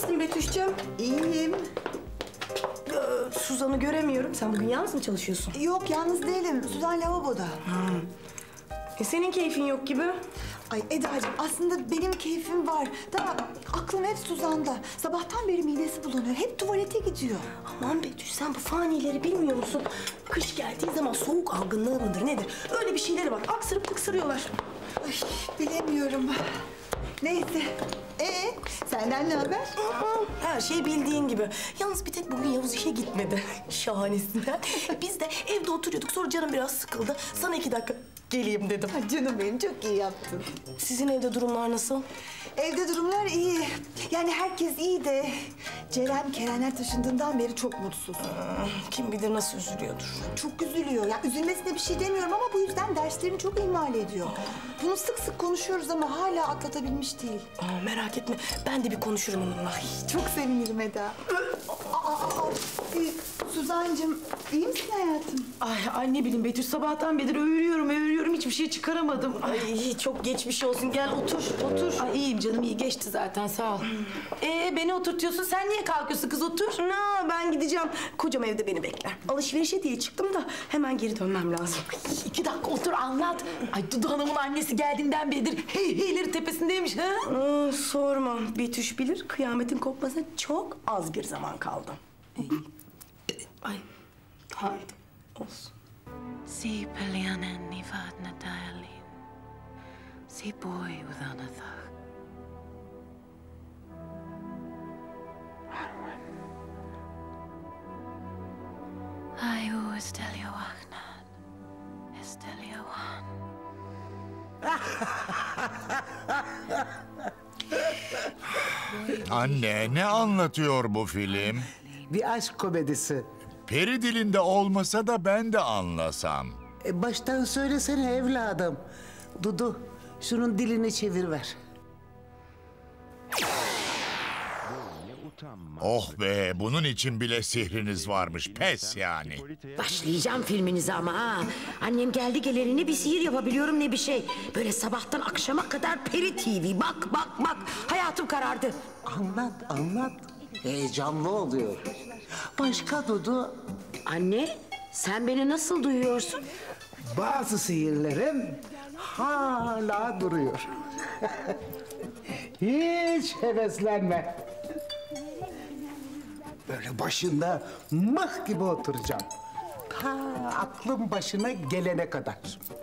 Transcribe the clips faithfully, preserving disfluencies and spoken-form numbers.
misin Betüş'cüğüm? İyiyim. Ee, Suzan'ı göremiyorum. Sen bugün yalnız mı çalışıyorsun? Yok, yalnız değilim. Suzan lavaboda. Hmm. E senin keyfin yok gibi. Ay Eda'cığım, aslında benim keyfim var. Da aklım hep Suzan'da. Sabahtan beri midesi bulanıyor. Hep tuvalete gidiyor. Aman Betüş, sen bu fanileri bilmiyor musun? Kış geldiği zaman soğuk algınlığı mıdır nedir? Öyle bir şeyleri var. Aksırıp tıksırıyorlar. Ay, bilemiyorum. Neyse. Ee, senden ne haber? Her şey bildiğin gibi. Yalnız bir tek bugün Yavuz işe gitmedi. Şahanesinden. Biz de evde oturuyorduk. Sonra canım biraz sıkıldı. Sana iki dakika geleyim dedim. Ay canım benim, çok iyi yaptın. Sizin evde durumlar nasıl? Evde durumlar iyi. Yani herkes iyi de Ceren Kerenler taşındığından beri çok mutsuz. Kim bilir nasıl üzülüyordur. Çok üzülüyor. Ya üzülmesine bir şey demiyorum ama bu yüzden derslerini çok ihmal ediyor. Bunu sık sık konuşuyoruz ama hala atlatabilmiş değil. Aa, merak etme. Ben de bir konuşurum onunla. Çok sevinirim Eda. Aa, aa, aa. Ee, Suzancığım, iyi misin hayatım? Ay, ay ne bileyim Betüş, sabahtan beri övürüyorum, övürüyorum. Hiçbir şey çıkaramadım. Ay, Ay, çok geçmiş olsun. Gel otur, otur. ay iyiyim canım, iyi geçti zaten, sağ ol. Ee, beni oturtuyorsun, sen niye kalkıyorsun kız, otur. Na, ben gideceğim. Kocam evde beni bekler. Alışverişe diye çıktım da hemen geri dönmem lazım. Ay, iki dakika otur, anlat. Ay, Dudu Hanım'ın annesi geldiğinden beridir hey heyleri tepesindeymiş ha. Aa, sorma. Betüş bilir, kıyametin kopmasına çok az bir zaman kaldı. Ay, hadi olsun. Siipelianen nivaadna täälin. Sipoi udanatah. Ai uu estelio ahnan. Estelio an. Anne, ne anlatıyor bu film? Bir aşk komedisi. Peri dilinde olmasa da ben de anlasam. E, baştan söylesene evladım. Dudu, şunun dilini çevir ver. Oh be, bunun için bile sihriniz varmış, pes yani. Başlayacağım filminize ama ha. Annem geldi geleli ne bir sihir yapabiliyorum ne bir şey. Böyle sabahtan akşama kadar Peri T V. Bak bak bak. Hayatım karardı. Anlat, anlat. Heyecanlı oluyor. Başka Dudu? Anne sen beni nasıl duyuyorsun? Bazı sihirlerim hala duruyor. Hiç heveslenme. Böyle başında mıh gibi oturacağım. Ta aklım başına gelene kadar.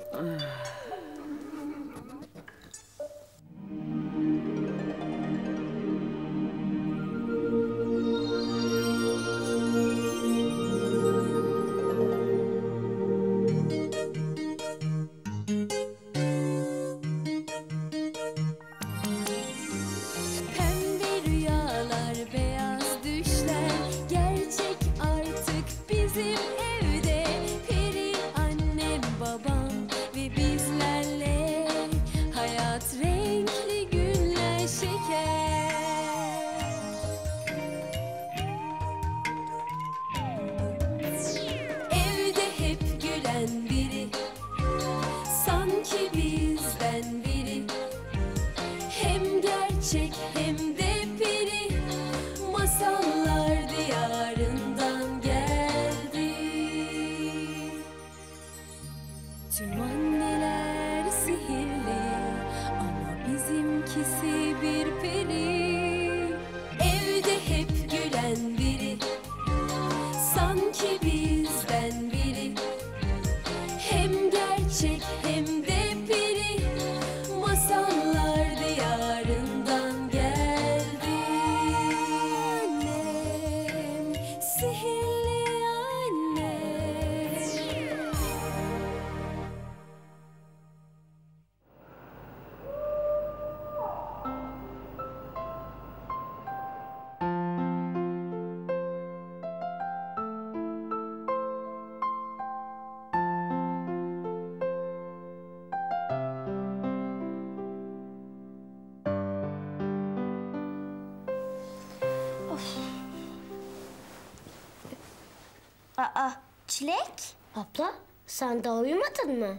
Aa, Çilek? Abla, sen daha uyumadın mı?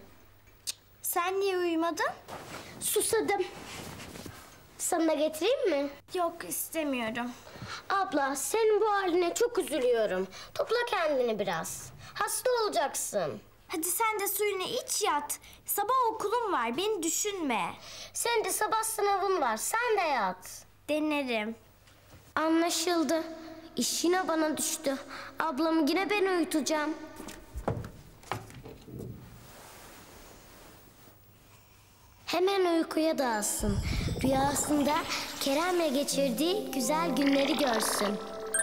Sen niye uyumadın? Susadım. Sana da getireyim mi? Yok, istemiyorum. Abla senin bu haline çok üzülüyorum. Topla kendini biraz. Hasta olacaksın. Hadi sen de suyunu iç yat. Sabah okulum var, beni düşünme. Senin de sabah sınavın var, sen de yat. Denerim. Anlaşıldı. İş yine bana düştü. Ablamı yine ben uyutacağım. Hemen uykuya dalsın. Rüyasında Kerem'le geçirdiği güzel günleri görsün.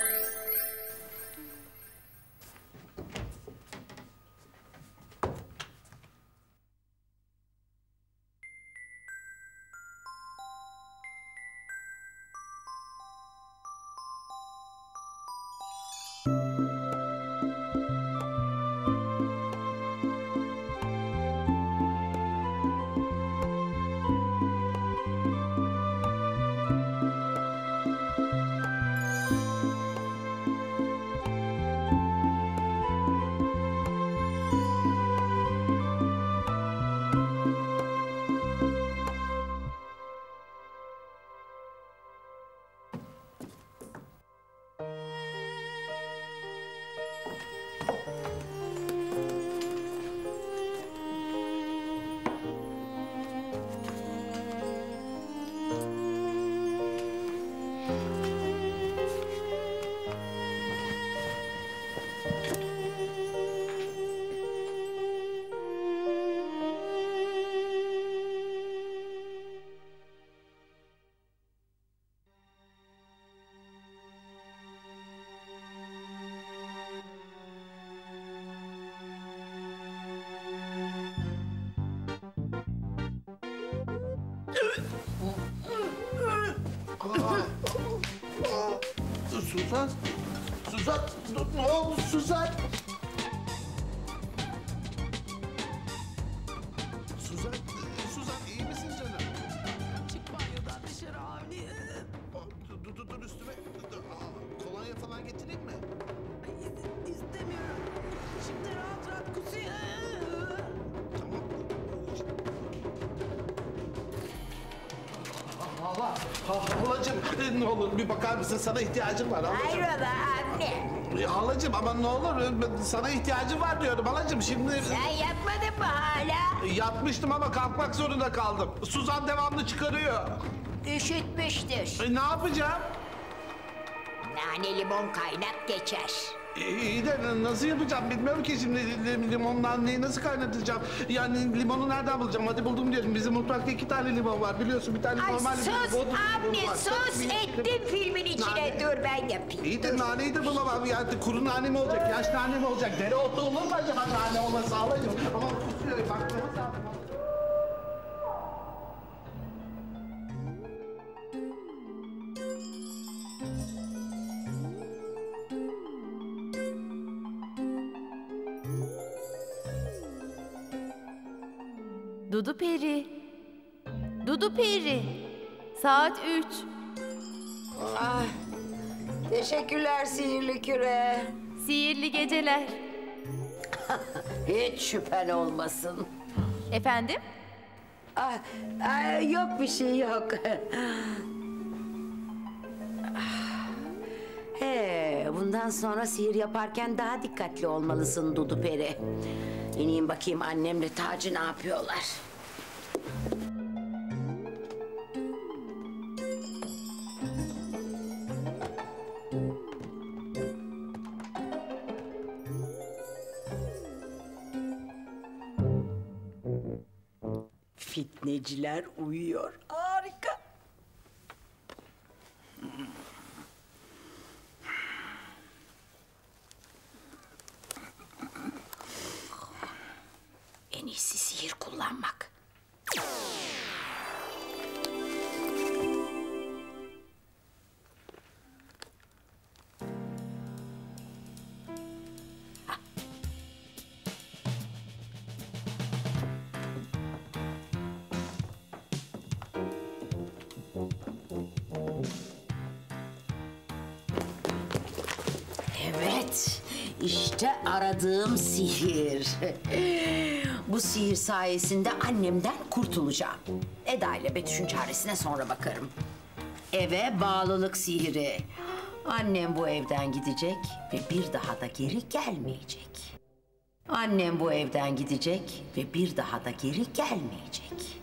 Suzan, Suzan, ne oldu Suzan? Suzan, Suzan iyi misin canım? Çık banyodan dışarı Avni. Dur, dur, dur üstüme. Kolonya falan getireyim mi? Ay, istemiyorum. Şimdi rahat rahat kusuyor. Tamam. Hala, ha, halacığım ne olur bir bakar mısın? Sana ihtiyacım var halacığım. Hayrola anne? Halacığım ama ne olur sana ihtiyacım var diyorum halacığım şimdi. Sen yatmadın mı hala? Yatmıştım ama kalkmak zorunda kaldım. Suzan devamlı çıkarıyor. Üşütmüştür. E, ne yapacağım? Nane limon kaynak geçer. İyi de nasıl yapacağım bilmiyorum ki şimdi lim- limondan neyi nasıl kaynatacağım? Yani limonu nereden bulacağım? Hadi buldum diyorum. Bizim mutfakta iki tane limon var biliyorsun. Bir tane Ay normal sus limon, bodrum limonu anne var. sus Bir- ettim filmin içine Nane. dur ben yapayım. İyi de naneyi de bulamam. Yani kuru nane mi olacak, yaş nane mi olacak? Dereotu olur mu acaba nane olması alacağım? Ama kusuyor, bakmamız lazım. Dudu Peri. Dudu Peri. Saat üç. Ah, teşekkürler sihirli küre. Sihirli geceler. Hiç şüphen olmasın. Efendim? Ah, ah, yok bir şey yok. He, bundan sonra sihir yaparken daha dikkatli olmalısın Dudu Peri. İneyim bakayım annemle Taci ne yapıyorlar. Fitneciler uyuyor. Harika. En iyisi sihir kullanmak. Evet, işte aradığım sihir. Bu sihir sayesinde annemden kurtulacağım. Eda ile Betüş'ün çaresine sonra bakarım. Eve bağlılık sihiri. Annem bu evden gidecek ve bir daha da geri gelmeyecek. Annem bu evden gidecek ve bir daha da geri gelmeyecek.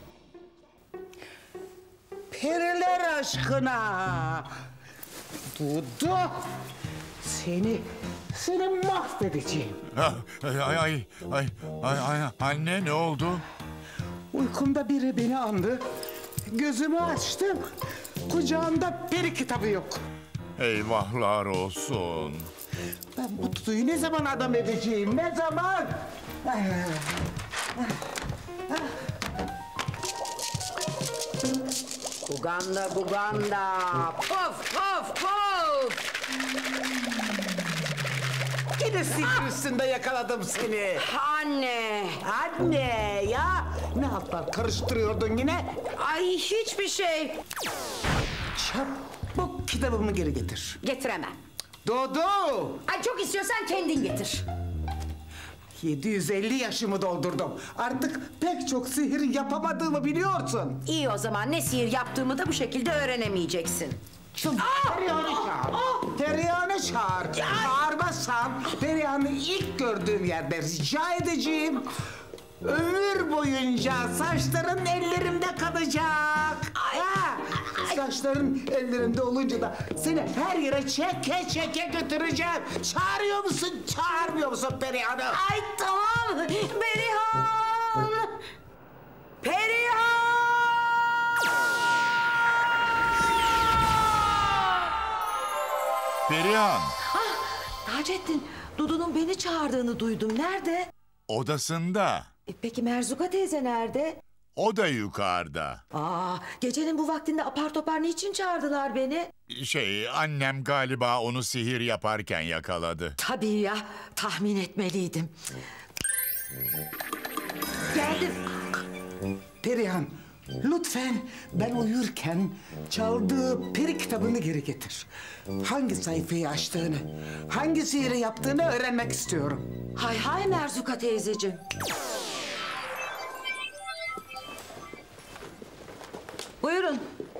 Periler aşkına. Dudu. Seni, seni mahvedeceğim. Ah, Ay ay ay ay ay ay anne ne oldu? Uykumda biri beni andı. Gözümü açtım. Kucağımda peri kitabı yok. Eyvahlar olsun. Ben bu Dudu'yu ne zaman adam edeceğim? Ne zaman? Buganda buganda. Puf puf puf. Yine sihir üstünde yakaladım seni. Anne. Anne ya. Ne yapar karıştırıyordun yine? Ay hiçbir şey. Çabuk kitabımı geri getir. Getiremem. Dudu. Ay çok istiyorsan kendin getir. yedi yüz elli yaşımı doldurdum. Artık pek çok sihir yapamadığımı biliyorsun. İyi o zaman ne sihir yaptığımı da bu şekilde öğrenemeyeceksin. Perihan'ı çağır. Perihan'ı çağır. Çağırmazsam Perihan'ı ilk gördüğüm yerde rica edeceğim. Ömür boyunca saçların ellerimde kalacak. Ha, saçların ellerimde olunca da seni her yere çeke çeke götüreceğim. Çağırıyor musun, çağırmıyor musun Perihan'ı? Ay tamam. Perihan. Perihan. Perihan, Taceddin, Dudu'nun beni çağırdığını duydum. Nerede? odasında. E, peki Merzuka teyze nerede? O da yukarıda. Aa, gecenin bu vaktinde apar topar niçin çağırdılar beni? Şey, annem galiba onu sihir yaparken yakaladı. Tabii ya, tahmin etmeliydim. Geldim. Perihan, lütfen ben uyurken çaldığı peri kitabını geri getir. Hangi sayfayı açtığını, hangi sihiri yaptığını öğrenmek istiyorum. Hay hay Merzuka teyzeciğim. Buyurun.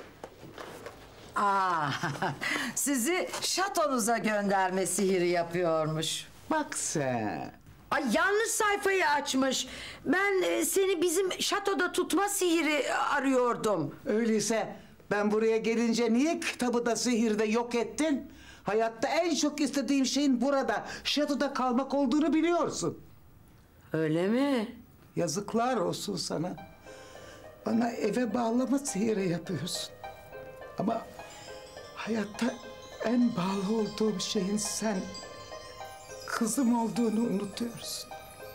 Aa, sizi şatonuza gönderme sihiri yapıyormuş. Bak sen. Ay yanlış sayfayı açmış. Ben e, seni bizim şatoda tutma sihiri arıyordum. Öyleyse ben buraya gelince niye kitabı da sihirde yok ettin? Hayatta en çok istediğim şeyin burada, şatoda kalmak olduğunu biliyorsun. Öyle mi? Yazıklar olsun sana. Bana eve bağlama sihiri yapıyorsun. Ama hayatta en bağlı olduğum şeyin sen, kızım olduğunu unutuyorsun.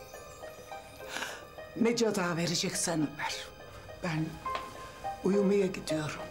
Ne ceza vereceksen ver. Ben uyumaya gidiyorum.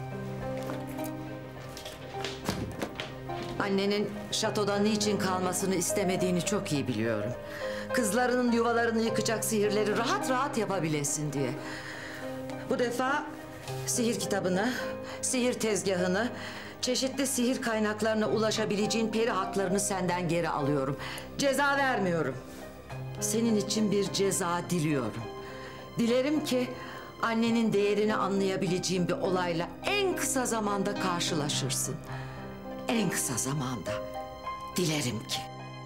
Annenin şatoda niçin kalmasını istemediğini çok iyi biliyorum. Kızlarının yuvalarını yıkacak sihirleri rahat rahat yapabilesin diye. Bu defa sihir kitabını, sihir tezgahını, çeşitli sihir kaynaklarına ulaşabileceğin peri haklarını senden geri alıyorum. Ceza vermiyorum. Senin için bir ceza diliyorum. Dilerim ki annenin değerini anlayabileceğin bir olayla en kısa zamanda karşılaşırsın. En kısa zamanda. Dilerim ki.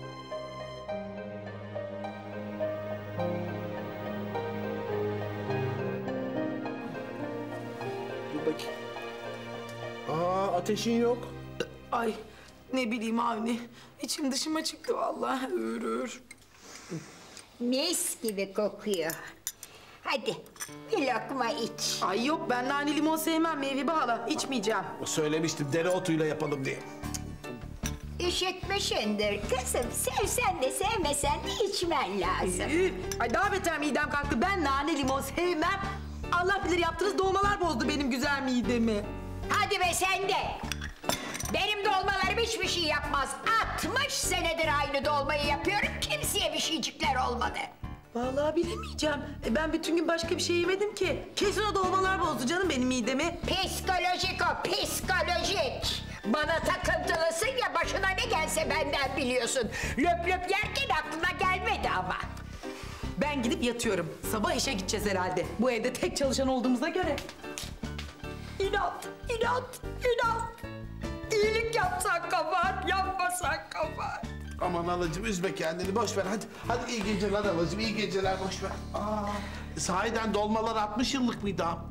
Dur bakayım. Aa, ateşin yok. Ay ne bileyim Avni. İçim dışıma çıktı vallahi. Ür ür. Mis gibi kokuyor. Hadi bir lokma iç. Ay yok ben nane limon sevmem Mevhibe hala. İçmeyeceğim. Söylemiştim dereotuyla yapalım diye. Üşütmüşsündür kızım. Sevsen de sevmesen de içmen lazım. Üf, ay daha beter midem kalktı. Ben nane limon sevmem. Allah bilir yaptığınız dolmalar bozdu benim güzel midemi. Hadi be sen de. Benim dolmalarım hiçbir şey yapmaz. altmış senedir aynı dolmayı yapıyorum. Kimseye bir şeycikler olmadı. Vallahi bilemeyeceğim. E, ben bütün gün başka bir şey yemedim ki. Kesin o dolmalar bozdu canım benim midemi. Psikolojik o, psikolojik. Bana takıntılısın ya, başına ne gelse benden biliyorsun. Löp löp yerken aklına gelmedi ama. Ben gidip yatıyorum. Sabah işe gideceğiz herhalde. Bu evde tek çalışan olduğumuza göre. İnat, inat, inat. İyilik Yapsak kabahat, yapmasak kabahat. Aman halacığım üzme kendini boş ver hadi. Hadi iyi geceler halacığım iyi geceler boş ver. Aa, sahiden dolmalar altmış yıllık mıydı ha?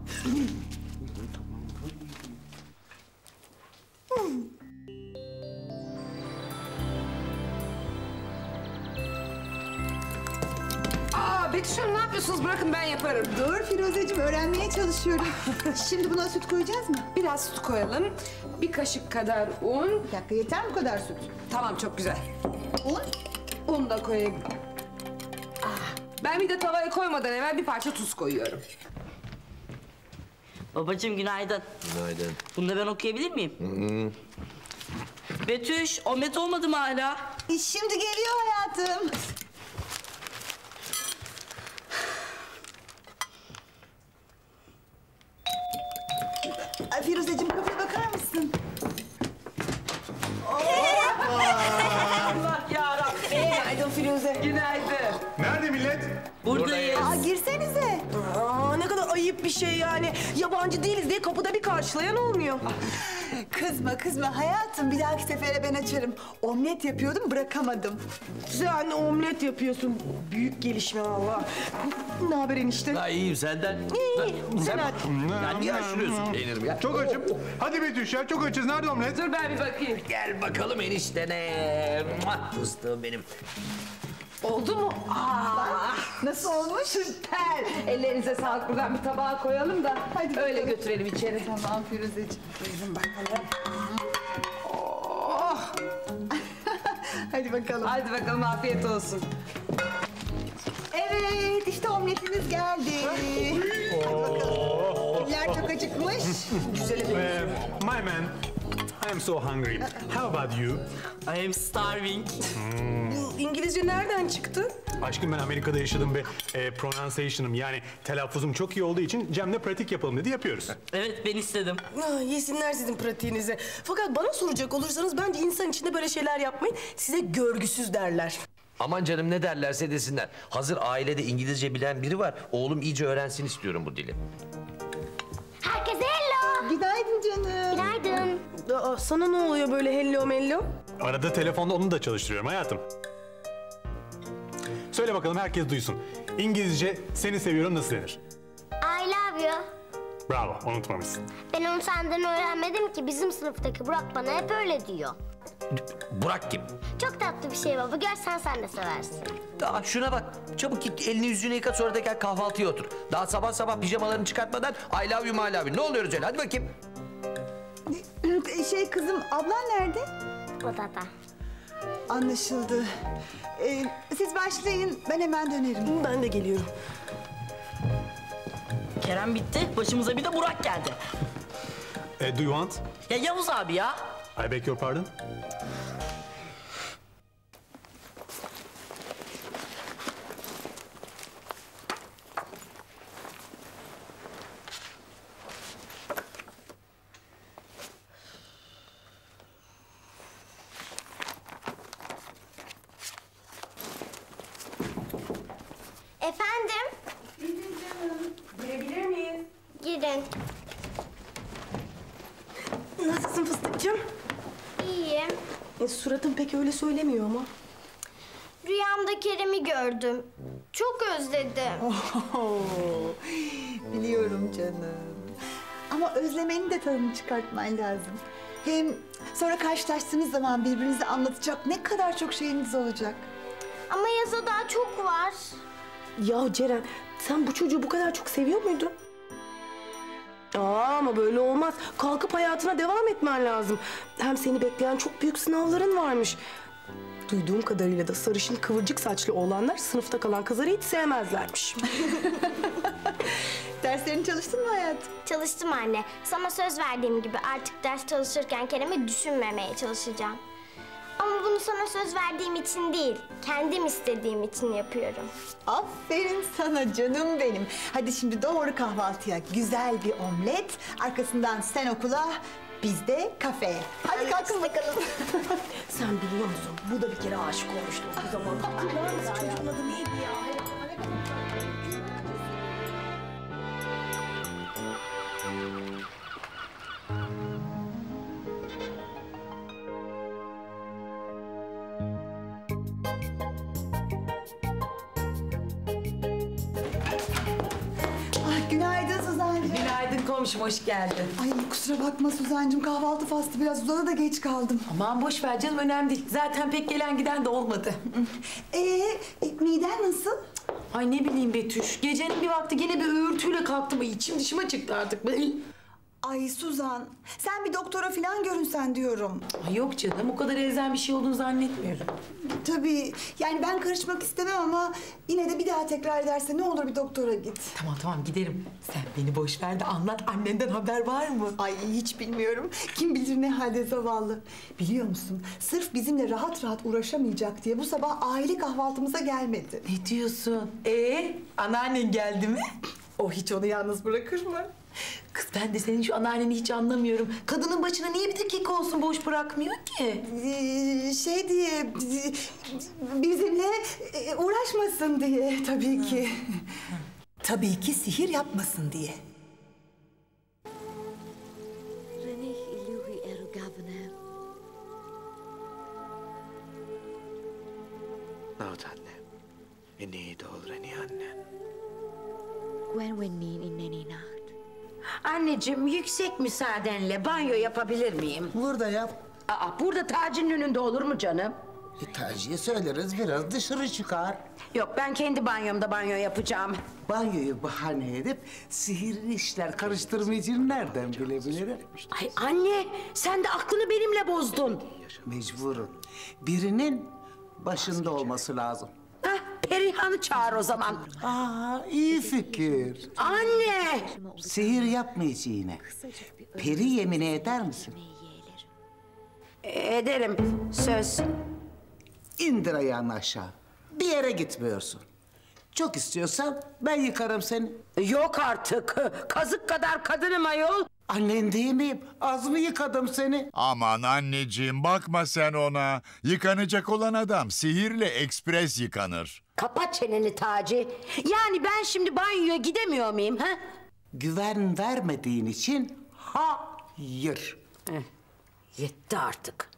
Aa Betüş Hanım ne yapıyorsunuz? Bırakın ben yaparım. Dur Firuzeciğim öğrenmeye çalışıyorum. Şimdi buna süt koyacağız mı? Biraz süt koyalım. Bir kaşık kadar un. Bir dakika yeter mi bu kadar süt? Tamam çok güzel. Un? Un da koyayım. Ah, ben bir de tavaya koymadan evvel bir parça tuz koyuyorum. Babacığım günaydın. Günaydın. Bunu da ben okuyabilir miyim? Hı-hı. Betüş, omlet olmadı mı hala? E, şimdi geliyor hayatım. Ay, Firuzeciğim kapıya bakar mısın? Allah yarabbim. Günaydın Firuze. Günaydın. Nerede millet? Buradayız. Aa, girsenize. Aa, ne kadar ayıp bir şey yani. Yabancı değiliz diye kapıda bir karşılayan olmuyor. Kızma kızma hayatım. Bir dahaki sefere ben açarım. Omlet yapıyordum bırakamadım. Sen omlet yapıyorsun. Büyük gelişme valla. Ne haber enişte? Ha, iyiyim senden. İyi, sen hadi. Ya niye aşırıyorsun peynirimi ya? Çok açım. Hadi Betüş ya çok açız. Nerede omlet? Dur ben bir bakayım. Gel bakalım eniştene. Muah, fıstığım benim. Oldu mu? Aa, nasıl olmuş? Süper. Ellerinize sağlık. Buradan bir tabağa koyalım da Hadi öyle bakalım. götürelim içeri. Tamam Firuzeciğim. Buyurun bakalım. Oh. Hadi bakalım. Hadi bakalım afiyet olsun. Evet işte omletiniz geldi. Hadi bakalım. Eller çok acıkmış. Güzel Ee, my man, I am so hungry. How about you? I am starving. Bu İngilizce nereden çıktı? Aşkım ben Amerika'da yaşadım ve e, pronunciation'ım yani telaffuzum çok iyi olduğu için Cem'le pratik yapalım dedi yapıyoruz. Evet ben istedim. Ah, yesinler sizin pratiğinizi. Fakat bana soracak olursanız bence insan içinde böyle şeyler yapmayın. Size görgüsüz derler. Aman canım ne derlerse desinler. Hazır ailede İngilizce bilen biri var. Oğlum iyice öğrensin istiyorum bu dili. Herkese hello. Günaydın canım. Günaydın. Aa, sana ne oluyor böyle hello mello? Arada telefonda onu da çalıştırıyorum hayatım. Söyle bakalım herkes duysun. İngilizce seni seviyorum nasıl denir? I love you. Bravo unutmamışsın. Ben onu senden öğrenmedim ki. Bizim sınıftaki Burak bana hep öyle diyor. Burak kim? Çok tatlı bir şey baba. Görsen sen de seversin. Aa, şuna bak. Çabuk git elini yüzünü yıka sonra da gel kahvaltıya otur. Daha sabah sabah pijamalarını çıkartmadan I love you my love you. Ne oluyoruz öyle? Hadi bakayım. Şey kızım ablan nerede? Odada. Anlaşıldı. Ee, siz başlayın ben hemen dönerim. Ben de geliyorum. Kerem bitti. Başımıza bir de Burak geldi. E, do you want? Ya Yavuz abi ya. I beg your pardon? Efendim? Girebilir miyiz? Girin. Nasılsın fıstıkçım? İyiyim. E, suratın pek öyle söylemiyor ama. Rüyamda Kerem'i gördüm. Çok özledim. Oho, biliyorum canım. Ama özlemenin de tadını çıkartman lazım. Hem sonra karşılaştığınız zaman birbirinize anlatacak ne kadar çok şeyiniz olacak. Ama yaza daha çok var. Ya Ceren, sen bu çocuğu bu kadar çok seviyor muydun? Aa, ama böyle olmaz. Kalkıp hayatına devam etmen lazım. Hem seni bekleyen çok büyük sınavların varmış. Duyduğum kadarıyla da sarışın kıvırcık saçlı oğlanlar sınıfta kalan kızları hiç sevmezlermiş. Derslerini çalıştın mı hayatım? Çalıştım anne. Sana söz verdiğim gibi artık ders çalışırken Kerem'i düşünmemeye çalışacağım. Ama bunu sana söz verdiğim için değil, kendim istediğim için yapıyorum. Aferin sana canım benim. Hadi şimdi doğru kahvaltıya. Güzel bir omlet. Arkasından sen okula, biz de kafeye. Hadi kalkın bakalım. Sen biliyor musun? Bu da bir kere aşık olmuştu o zaman. Hatırlar mısın? Çocuğun adı neydi ya? uğramamışım, hoş geldin. Ay kusura bakma Suzancığım, kahvaltı faslı biraz uzadı da geç kaldım. Aman boş ver canım, önemli değil. Zaten pek gelen giden de olmadı. Ee, e, miden nasıl? Ay ne bileyim Betüş, gecenin bir vakti gene bir öğürtüyle kalktım. İçim dışıma çıktı artık. Ay Suzan, sen bir doktora falan görünsen diyorum. Ay yok canım, o kadar elzem bir şey olduğunu zannetmiyorum. Tabii, yani ben karışmak istemem ama yine de bir daha tekrar ederse ne olur bir doktora git. Tamam tamam giderim. Sen beni boş ver de anlat, annenden haber var mı? Ay hiç bilmiyorum. Kim bilir ne halde zavallı. Biliyor musun, sırf bizimle rahat rahat uğraşamayacak diye bu sabah aile kahvaltımıza gelmedi. Ne diyorsun? Ee, anneannen geldi mi? O hiç onu yalnız bırakır mı? Kız ben de senin şu anneanneni hiç anlamıyorum. Kadının başına niye bir dakika olsun boş bırakmıyor ki? Ee, şey diye, bizimle uğraşmasın diye tabii ki. Tabii ki sihir yapmasın diye. Naut anne. Inni doğul reni anne. Gwen wennin inneni naht. Anneciğim, yüksek müsaadenle banyo yapabilir miyim? Burada yap. Aa, burada Taci'nin önünde olur mu canım? E, Taci'ye söyleriz, biraz dışarı çıkar. Yok, ben kendi banyomda banyo yapacağım. Banyoyu bahane edip sihirli işler karıştırmayacağını nereden bilebilirim? Ay anne, sen de aklını benimle bozdun. Mecburum. Birinin başında olması lazım. Hah, Perihan'ı çağır o zaman. Aa, iyi fikir. Anne! Sihir yapmayacağına peri yemini eder misin? Ederim, söz. İndir ayağını aşağı. Bir yere gitmiyorsun. Çok istiyorsan ben yıkarım seni. Yok artık. Kazık kadar kadınım ayol. Annen değil miyim? Az mı yıkadım seni? Aman anneciğim bakma sen ona. Yıkanacak olan adam sihirle ekspres yıkanır. Kapat çeneni Taci. Yani ben şimdi banyoya gidemiyor muyum ha? Güven vermediğin için hayır. Heh, yetti artık.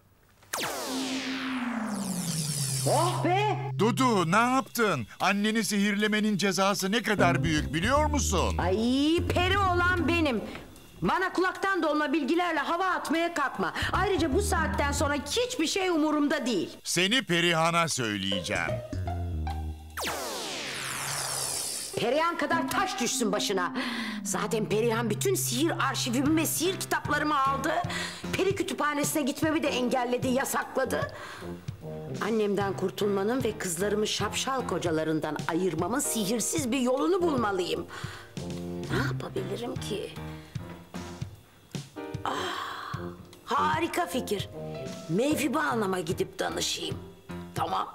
Oh be! Dudu ne yaptın? Anneni sihirlemenin cezası ne kadar büyük biliyor musun? Ay peri olan benim. Bana kulaktan dolma bilgilerle hava atmaya kalkma. Ayrıca bu saatten sonra hiçbir şey umurumda değil. Seni Perihan'a söyleyeceğim. Perihan kadar taş düşsün başına. Zaten Perihan bütün sihir arşivimi ve sihir kitaplarımı aldı. Peri kütüphanesine gitmemi de engelledi, yasakladı. Annemden kurtulmanın ve kızlarımı şapşal kocalarından ayırmamın sihirsiz bir yolunu bulmalıyım. Ne yapabilirim ki? Ah, harika fikir. Mevhibe Hanım'a gidip danışayım. Tamam.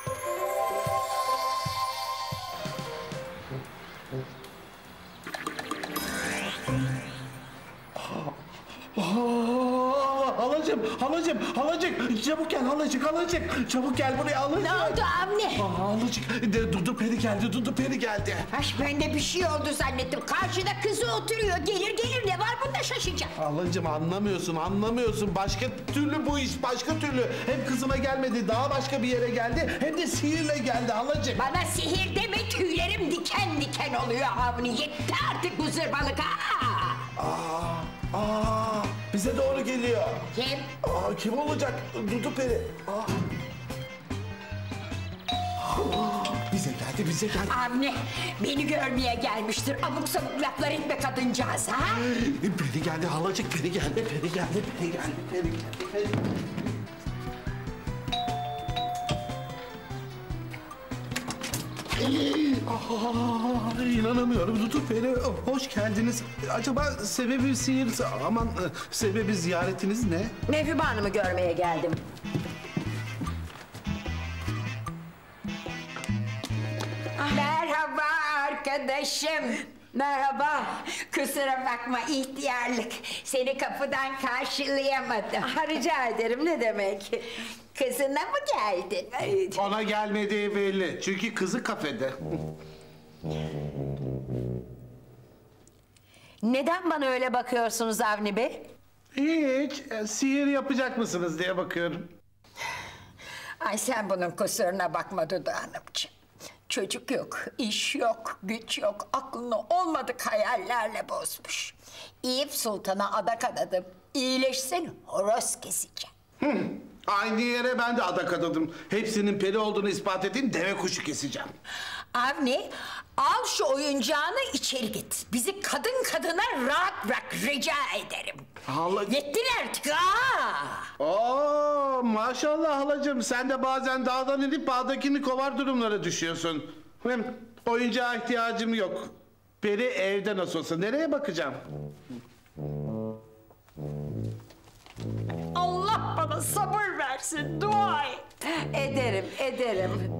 Aa, halacığım, halacığım, halacık. Çabuk gel halacık, halacık. Çabuk gel buraya halacık. Ne oldu anne? Aa, halacık. De, Dudu Peri geldi, Dudu Peri geldi. Haş ben de bir şey oldu zannettim. Karşıda kızı oturuyor. Gelir gelir ne var bunda şaşacak. Halacığım anlamıyorsun, anlamıyorsun. Başka türlü bu iş, başka türlü. Hem kızıma gelmedi, daha başka bir yere geldi. Hem de sihirle geldi halacık. Bana sihir deme, tüylerim diken diken oluyor Avni. Yetti artık bu zırvalık ha. Aa, aa, bize doğru geliyor. Kim? Aa, kim olacak? Dudu Peri. Aa. Aa, bize geldi, bize geldi. Avni beni görmeye gelmiştir. Abuk sabuk laflar etme kadıncağız ha. Peri geldi halacık, Peri geldi, Peri geldi, Peri geldi, Peri geldi, Peri geldi. Aa, inanamıyorum Dudu Peri. Hoş geldiniz. Acaba sebebi sihir... Aman e, sebebi ziyaretiniz ne? Mevhibe Hanım'ı görmeye geldim. Merhaba arkadaşım. Merhaba. Kusura bakma ihtiyarlık. Seni kapıdan karşılayamadım. Ha, rica ederim, ne demek? Kızına mı geldin? Ona gelmediği belli. Çünkü kızı kafede. Neden bana öyle bakıyorsunuz Avni Bey? Hiç. e, Sihir yapacak mısınız diye bakıyorum. Ay sen bunun kusuruna bakma Dudu Hanımcığım. Çocuk yok, iş yok, güç yok. Aklını olmadık hayallerle bozmuş. Eyüp Sultan'a adak adadım. İyileşsin, horoz keseceğim. Hı. Aynı yere ben de adak adadım. Hepsinin peri olduğunu ispat edeyim, deve kuşu keseceğim. Avni, al şu oyuncağını içeri git. Bizi kadın kadına rahat bırak, rica ederim. Hala... Yettin artık ha! Oo, maşallah halacığım. Sen de bazen dağdan inip bağdakini kovar durumlara düşüyorsun. Hem oyuncağa ihtiyacım yok. Peri evde nasıl olsa. Nereye bakacağım? Allah bana sabır versin, dua et. Ederim, ederim.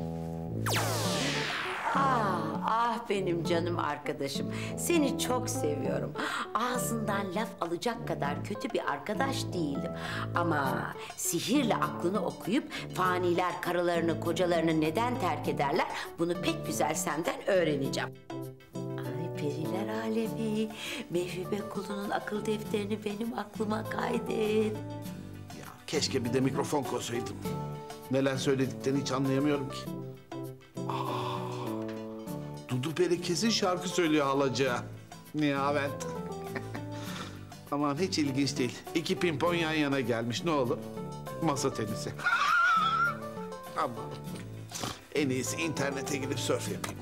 Ah, ah benim canım arkadaşım. Seni çok seviyorum. Ağzından laf alacak kadar kötü bir arkadaş değilim. Ama sihirle aklını okuyup faniler karılarını, kocalarını neden terk ederler? Bunu pek güzel senden öğreneceğim. Ay periler alemi, Mevhibe kulunun akıl defterini benim aklıma kaydet. Keşke bir de mikrofon koysaydım. Neler söylediklerini hiç anlayamıyorum ki. Aa, Dudu Peri kesin şarkı söylüyor halacığa. Nihavent. Aman hiç ilginç değil. İki pimpon yan yana gelmiş. Ne olur? Masa tenisi. Aman. En iyisi internete girip surf yapayım.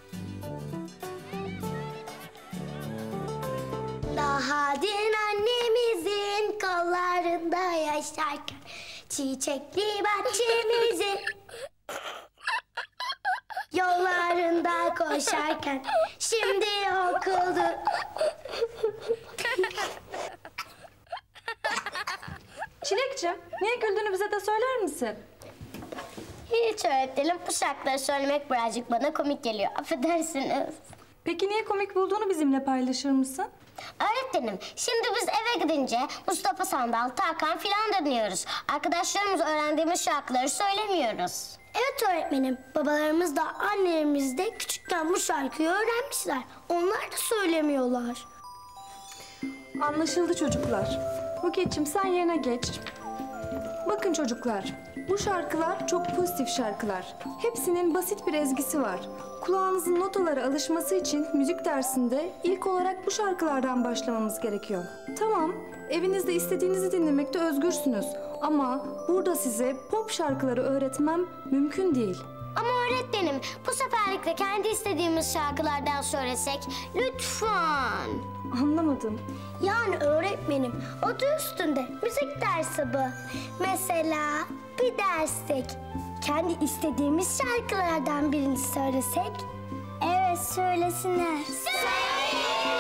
Daha dün annemizin kollarında yaşarken çiçekli bahçemizin yollarında koşarken şimdi okuldu. Çilekciğim, niye güldüğünü bize de söyler misin? Hiç öğretmenim, bu şarkıları söylemek birazcık bana komik geliyor. Affedersiniz. Peki niye komik bulduğunu bizimle paylaşır mısın? Öğretmenim, şimdi biz eve gidince Mustafa Sandal, Tarkan filan dinliyoruz. Arkadaşlarımız öğrendiğimiz şarkıları söylemiyoruz. Evet öğretmenim, babalarımız da annelerimiz de küçükken bu şarkıyı öğrenmişler. Onlar da söylemiyorlar. Anlaşıldı çocuklar. Buket'cim sen yerine geç. Bakın çocuklar, bu şarkılar çok pozitif şarkılar. Hepsinin basit bir ezgisi var. Kulağınızın notalara alışması için müzik dersinde ilk olarak bu şarkılardan başlamamız gerekiyor. Tamam, evinizde istediğinizi dinlemekte özgürsünüz. Ama burada size pop şarkıları öğretmem mümkün değil. Ama öğretmenim, bu seferlik de kendi istediğimiz şarkılardan söylesek lütfen. Anlamadım. Yani öğretmenim, adı üstünde müzik dersi bu. Mesela bir derstek kendi istediğimiz şarkılardan birini söylesek. Evet, söylesene. Söyleyelim!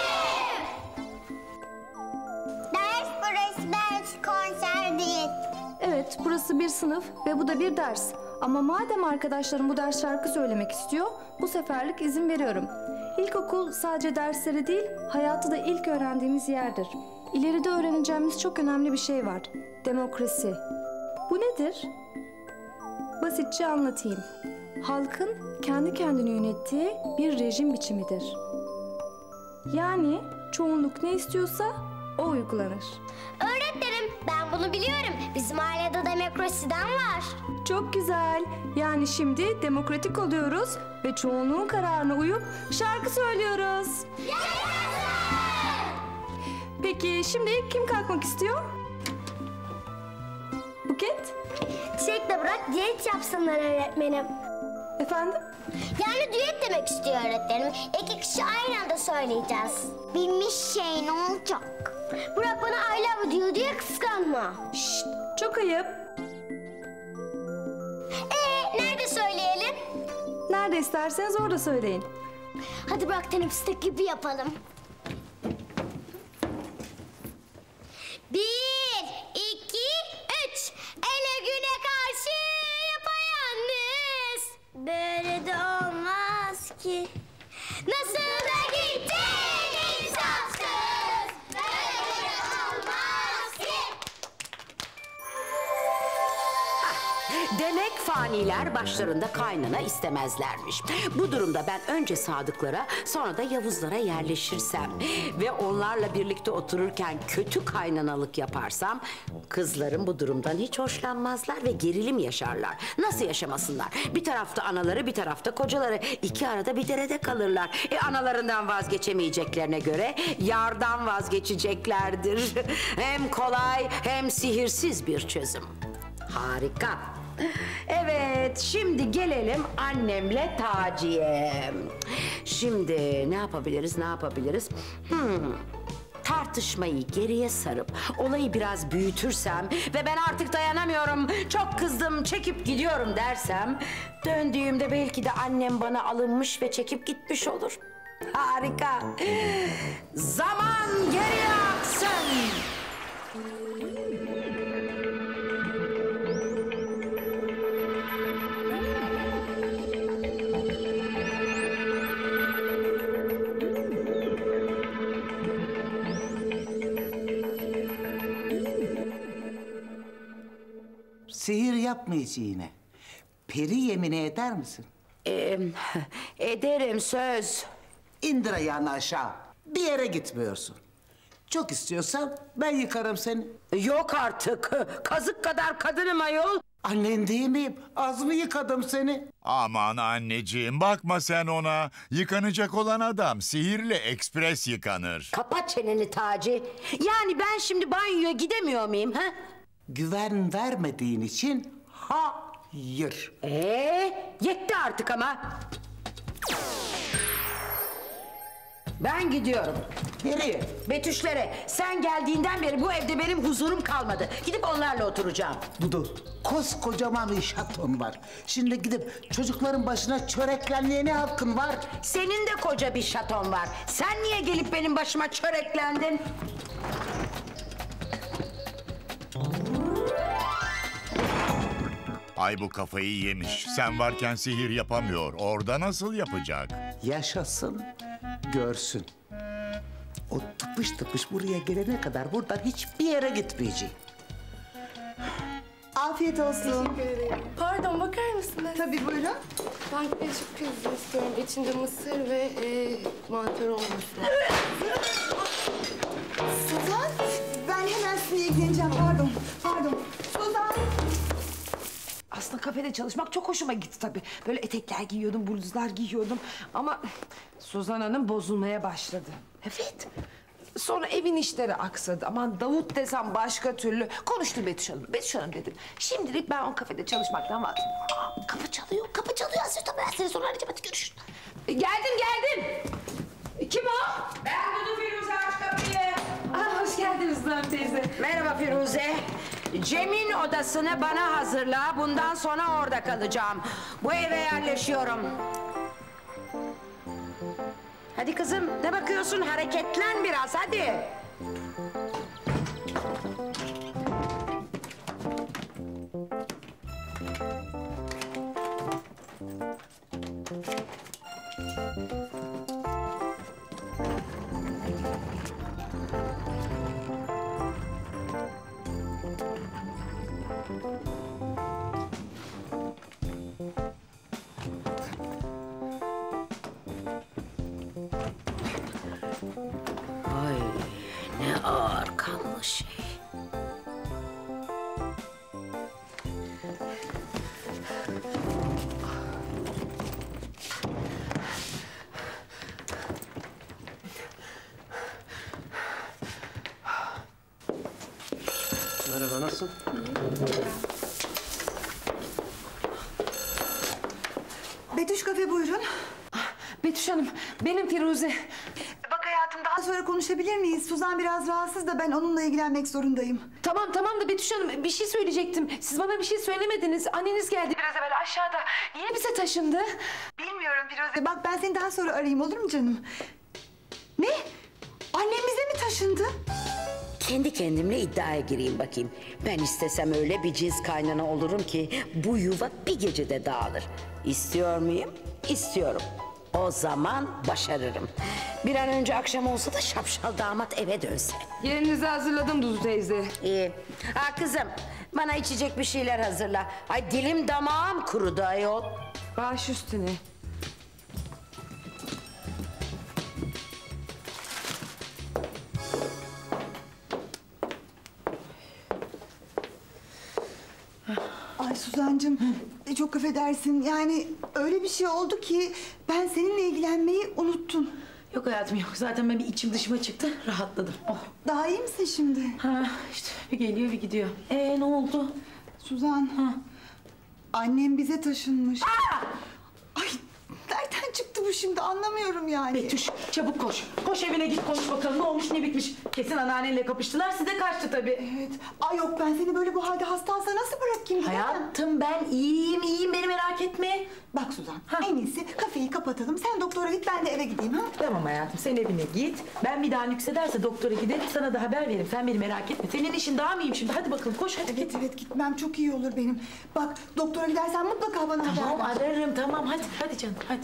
Ders burası, ders konser değil. Evet, burası bir sınıf ve bu da bir ders. Ama madem arkadaşlarım bu ders şarkı söylemek istiyor, bu seferlik izin veriyorum. İlkokul sadece dersleri değil, hayatı da ilk öğrendiğimiz yerdir. İleride öğreneceğimiz çok önemli bir şey var. Demokrasi. Bu nedir? Basitçe anlatayım. Halkın kendi kendini yönettiği bir rejim biçimidir. Yani çoğunluk ne istiyorsa o uygulanır. Öğretmenim, ben bunu biliyorum. Bizim ailede demokrasiden var. Çok güzel. Yani şimdi demokratik oluyoruz ve çoğunluğun kararına uyup şarkı söylüyoruz. Peki şimdi kim kalkmak istiyor? Buket? Çilekle bırak diyet yapsınlar öğretmenim. Efendim? Yani düet demek istiyor öğretmenim. İki kişi aynı anda söyleyeceğiz. Bilmiş şey ne olacak? Burak bana I love you diyor diye kıskanma. Şşt, çok ayıp. Ee, nerede söyleyelim? Nerede isterseniz orada söyleyin. Hadi Burak teneffüste gibi yapalım. Bir, iki, üç. Ele güne karşı yapayalnız. Böyle de olmaz ki. Nasıl da gittin insafsız. Böyle de olmaz ki. Demek faniler başlarında kaynana istemezlermiş. Bu durumda ben önce Sadıklara sonra da Yavuzlara yerleşirsem ve onlarla birlikte otururken kötü kaynanalık yaparsam kızlarım bu durumdan hiç hoşlanmazlar ve gerilim yaşarlar. Nasıl yaşamasınlar? Bir tarafta anaları, bir tarafta kocaları. İki arada bir derede kalırlar. E analarından vazgeçemeyeceklerine göre yardan vazgeçeceklerdir. Hem kolay hem sihirsiz bir çözüm. Harika. Evet, şimdi gelelim annemle Taci'ye. Şimdi ne yapabiliriz, ne yapabiliriz? Hmm. Tartışmayı geriye sarıp olayı biraz büyütürsem ve ben artık dayanamıyorum, çok kızdım, çekip gidiyorum dersem döndüğümde belki de annem bana alınmış ve çekip gitmiş olur. Harika. Zaman geriye aksın. Sihir yapmayacağına peri yemini eder misin? Ee, ederim söz. İndir ayağını aşağı. Bir yere gitmiyorsun. Çok istiyorsan ben yıkarım seni. Yok artık. Kazık kadar kadınım ayol. Annen değil miyim? Az mı yıkadım seni? Aman anneciğim bakma sen ona. Yıkanacak olan adam sihirle ekspres yıkanır. Kapat çeneni Taci. Yani ben şimdi banyoya gidemiyor muyum ha? Güven vermediğin için hayır. Ee, yetti artık ama. Ben gidiyorum. Nereye? Betüşlere. Sen geldiğinden beri bu evde benim huzurum kalmadı. Gidip onlarla oturacağım. Dudu, koskocaman bir şaton var. Şimdi gidip çocukların başına çöreklenmeye ne hakkın var? Senin de koca bir şaton var. Sen niye gelip benim başıma çöreklendin? Ay bu kafayı yemiş. Sen varken sihir yapamıyor. Orada nasıl yapacak? Yaşasın, görsün. O tıpış tıpış buraya gelene kadar buradan hiçbir yere gitmeyecek. Afiyet olsun. Teşekkür ederim. Pardon, bakar mısınız? Tabii, buyurun. Ben karışık pizza istiyorum. İçinde mısır ve e, mantar olmasın. Suzan, ben hemen sizinle ilgileneceğim. Pardon, pardon. Suzan! Aslında kafede çalışmak çok hoşuma gitti tabii. Böyle etekler giyiyordum, bluzlar giyiyordum. Ama Suzan Hanım bozulmaya başladı. Evet. Sonra evin işleri aksadı. Aman Davut desem başka türlü. Konuştum Betüş Hanım. Betüş Hanım dedim. Şimdilik ben o kafede çalışmaktan vazgeçtim. Aa, kapı çalıyor, kapı çalıyor. Aslında ben seni sonra arayacağım. Hadi görüşürüz. E, geldim, geldim. E, kim o? Ben Dudu Firuze, aç kapıyı. Aa, hoş geldiniz Suzan teyze. Merhaba Firuze. Cem'in odasını bana hazırla. Bundan sonra orada kalacağım. Bu eve yerleşiyorum. Hadi kızım, ne bakıyorsun? Hareketlen biraz, hadi. Ay, ne ağır kanlı şey. Merhaba, nasıl? Betüş Kafe buyurun. Betüş Hanım, benim Firuze. Bak hayatım, daha sonra konuşabilir miyiz? Suzan biraz rahatsız da ben onunla ilgilenmek zorundayım. Tamam tamam da Betüş Hanım bir şey söyleyecektim. Siz bana bir şey söylemediniz. Anneniz geldi biraz evvel aşağıda. Niye bize taşındı? Bilmiyorum Firuze. Bak ben seni daha sonra arayayım, olur mu canım? Ne? Annemize mi taşındı? Kendi kendimle iddiaya gireyim bakayım. Ben istesem öyle bir cins kaynana olurum ki bu yuva bir gecede dağılır. İstiyor muyum? İstiyorum. O zaman başarırım. Bir an önce akşam olsa da şapşal damat eve dönse. Yerinizi hazırladım Dudu teyze. İyi. Ha kızım, Bana içecek bir şeyler hazırla. Ay dilim damağım kurudu ayol. Baş üstüne. Ay Suzancığım, e, çok affedersin. Yani öyle bir şey oldu ki ben seninle ilgilenmeyi unuttum. Yok hayatım yok. Zaten ben bir içim dışıma çıktı. Rahatladım. Oh. Daha iyi misin şimdi? Ha işte bir geliyor bir gidiyor. Ee ne oldu? Suzan. Ha. Annem bize taşınmış. Aa! Ay nereden çıktı bu şimdi anlamıyorum yani. Betüş çabuk koş. Koş evine git konuş bakalım ne olmuş ne bitmiş. Kesin anneannenle kapıştılar size kaçtı tabii. Evet. Ay yok ben seni böyle bu halde hastansa nasıl bırakayım? Hayatım ben iyiyim iyiyim beni merak etme. Bak Suzan ha. En iyisi kafeyi kapatalım. Sen doktora git ben de eve gideyim ha. Tamam hayatım sen evine git. Ben bir daha yüksederse doktora giderim sana da haber veririm. Sen beni merak etme. Senin işin daha mı iyiyim şimdi? Hadi bakalım koş hadi evet, git. Evet gitmem çok iyi olur benim. Bak doktora gidersen mutlaka bana haber ver. Tamam ararım tamam hadi hadi canım hadi.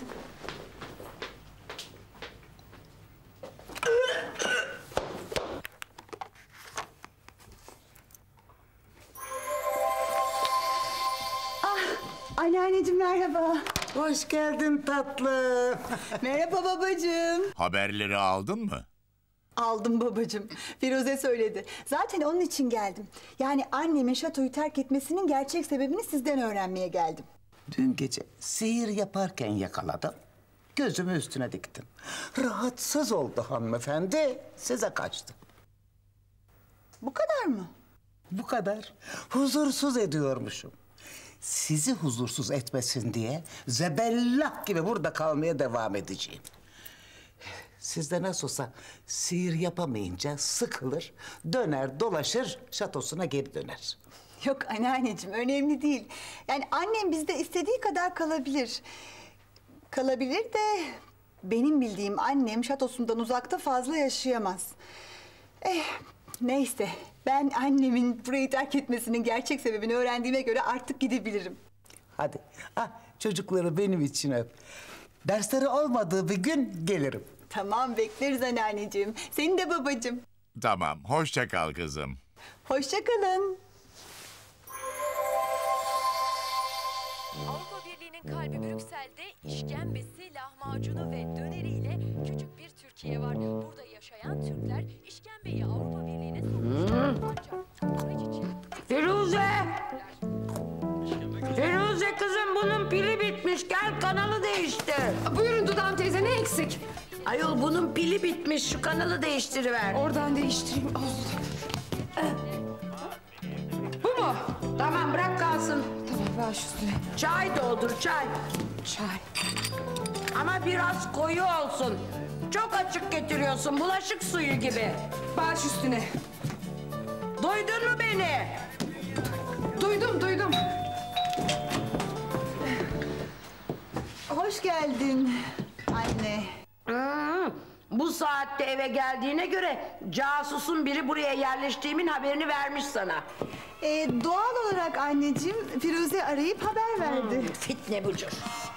Anneanneciğim merhaba. Hoş geldin tatlım. Merhaba babacığım. Haberleri aldın mı? Aldım babacığım. Firuze söyledi. Zaten onun için geldim. Yani annemin şatoyu terk etmesinin gerçek sebebini sizden öğrenmeye geldim. Dün gece sihir yaparken yakaladım. Gözümü üstüne diktim. Rahatsız oldu hanımefendi. Size kaçtı. Bu kadar mı? Bu kadar. Huzursuz ediyormuşum. Sizi huzursuz etmesin diye zebellah gibi burada kalmaya devam edeceğim. Siz de nasıl olsa sihir yapamayınca sıkılır, döner dolaşır, şatosuna geri döner. Yok anneanneciğim önemli değil. Yani annem bizde istediği kadar kalabilir. Kalabilir de benim bildiğim annem şatosundan uzakta fazla yaşayamaz. Eh neyse ben annemin burayı terk etmesinin gerçek sebebini öğrendiğime göre artık gidebilirim. Hadi ah, çocukları benim için öp. Dersleri olmadığı bir gün gelirim. Tamam bekleriz anneanneciğim. Seni de babacığım. Tamam, hoşça kal kızım. Hoşça kalın. Avrupa Birliği'nin kalbi Brüksel'de işkembesi, lahmacunu ve döneriyle küçük bir Türkiye var. Burada yaşayan Türkler işkembeyi Avrupa Birliği'ne sokmuşlar. Ancak Firuze! Firuze kızım bunun pili bitmiş. Gel kanalı değiştir. Buyurun Dudağım teyze ne eksik? Ayol bunun pili bitmiş. Şu kanalı değiştiriver. Oradan değiştireyim. Bu mu? Tamam bırak kalsın. Tamam baş üstüne. Çay doldur çay. Çay. Ama biraz koyu olsun. Çok açık getiriyorsun. Bulaşık suyu gibi. Baş üstüne. Duydun mu beni? Duydum duydum. Hoş geldin anne. Hmm, bu saatte eve geldiğine göre casusun biri buraya yerleştiğimin haberini vermiş sana. Ee, doğal olarak anneciğim Firuze arayıp haber verdi. Hmm, fitne bucur.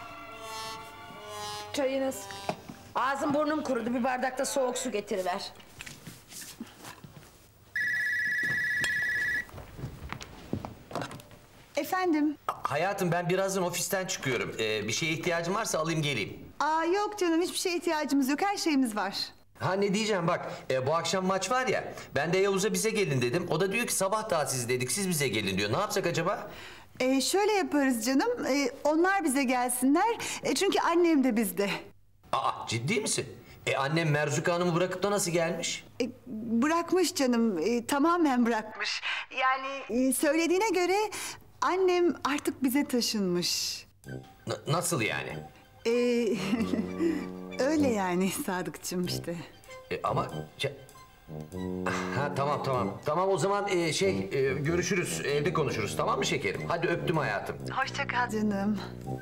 Çayınız. Ağzım burnum kurudu. Bir bardakta soğuk su getiriver. Efendim? Hayatım ben birazdan ofisten çıkıyorum. Ee, bir şeye ihtiyacım varsa alayım geleyim. Aa yok canım hiçbir şeye ihtiyacımız yok. Her şeyimiz var. Ha ne diyeceğim bak e, bu akşam maç var ya ben de Yavuz'a bize gelin dedim. O da diyor ki sabah daha siz dedik siz bize gelin diyor. Ne yapsak acaba? Ee, şöyle yaparız canım. Ee, onlar bize gelsinler. Ee, çünkü annem de bizde. Aa ciddi misin? E annem Merzuka Hanım'ı bırakıp da nasıl gelmiş? Ee, bırakmış canım. Ee, tamamen bırakmış. Yani e, söylediğine göre annem artık bize taşınmış. N- nasıl yani? Ee, öyle yani Sadıkçım işte. E, ama... ce- Ha tamam tamam. Tamam o zaman e, şey e, görüşürüz evde konuşuruz tamam mı şekerim? Hadi öptüm hayatım. Hoşça kal canım.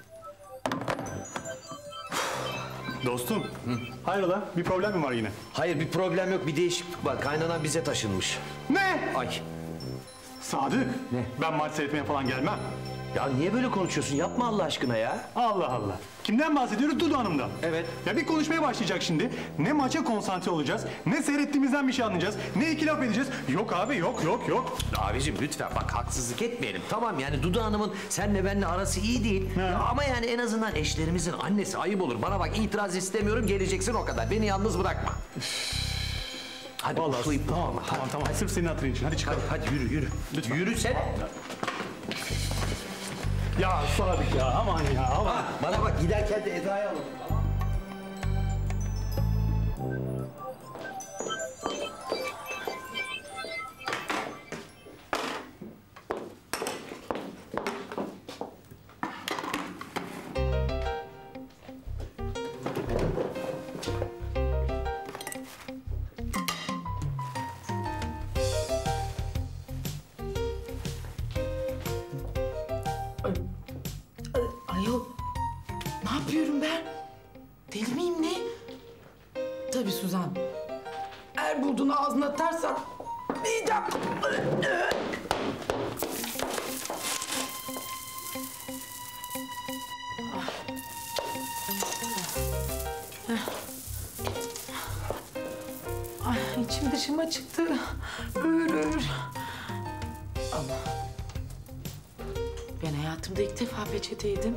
Dostum, hayrola? Bir problem mi var yine? Hayır bir problem yok bir değişiklik var. Kaynanan bize taşınmış. Ne? Ay. Sadık. Ne? Ben maç seyretmeye falan gelmem. Ya niye böyle konuşuyorsun? Yapma Allah aşkına ya. Allah Allah. Kimden bahsediyoruz? Dudu Hanım'dan. Evet. Ya bir konuşmaya başlayacak şimdi. Ne maça konsantre olacağız, ne seyrettiğimizden bir şey anlayacağız, ne iki laf edeceğiz. Yok abi, yok, yok, yok. Abicim lütfen bak haksızlık etmeyelim. Tamam yani Dudu Hanım'ın senle benle arası iyi değil. Ya ama yani en azından eşlerimizin annesi ayıp olur. Bana bak itiraz istemiyorum, geleceksin o kadar. Beni yalnız bırakma. Hadi Vallahi uslayıp tamam, durma. tamam, tamam. Sırf senin hatırın için. Hadi çıkalım. Hadi, hadi yürü, yürü. Lütfen. Yürü sen. Ya Sadık ya, aman ya, aman. Ha, bana bak giderken de Eda'yı alalım. Ayol, ne yapıyorum ben? Deli miyim ne? Tabii Suzan. Eğer bulduğunu ağzına atarsan yiyeceğim. Ay, içim dışıma çıktı. Ür ür. Ama ben hayatımda ilk defa peçete yedim.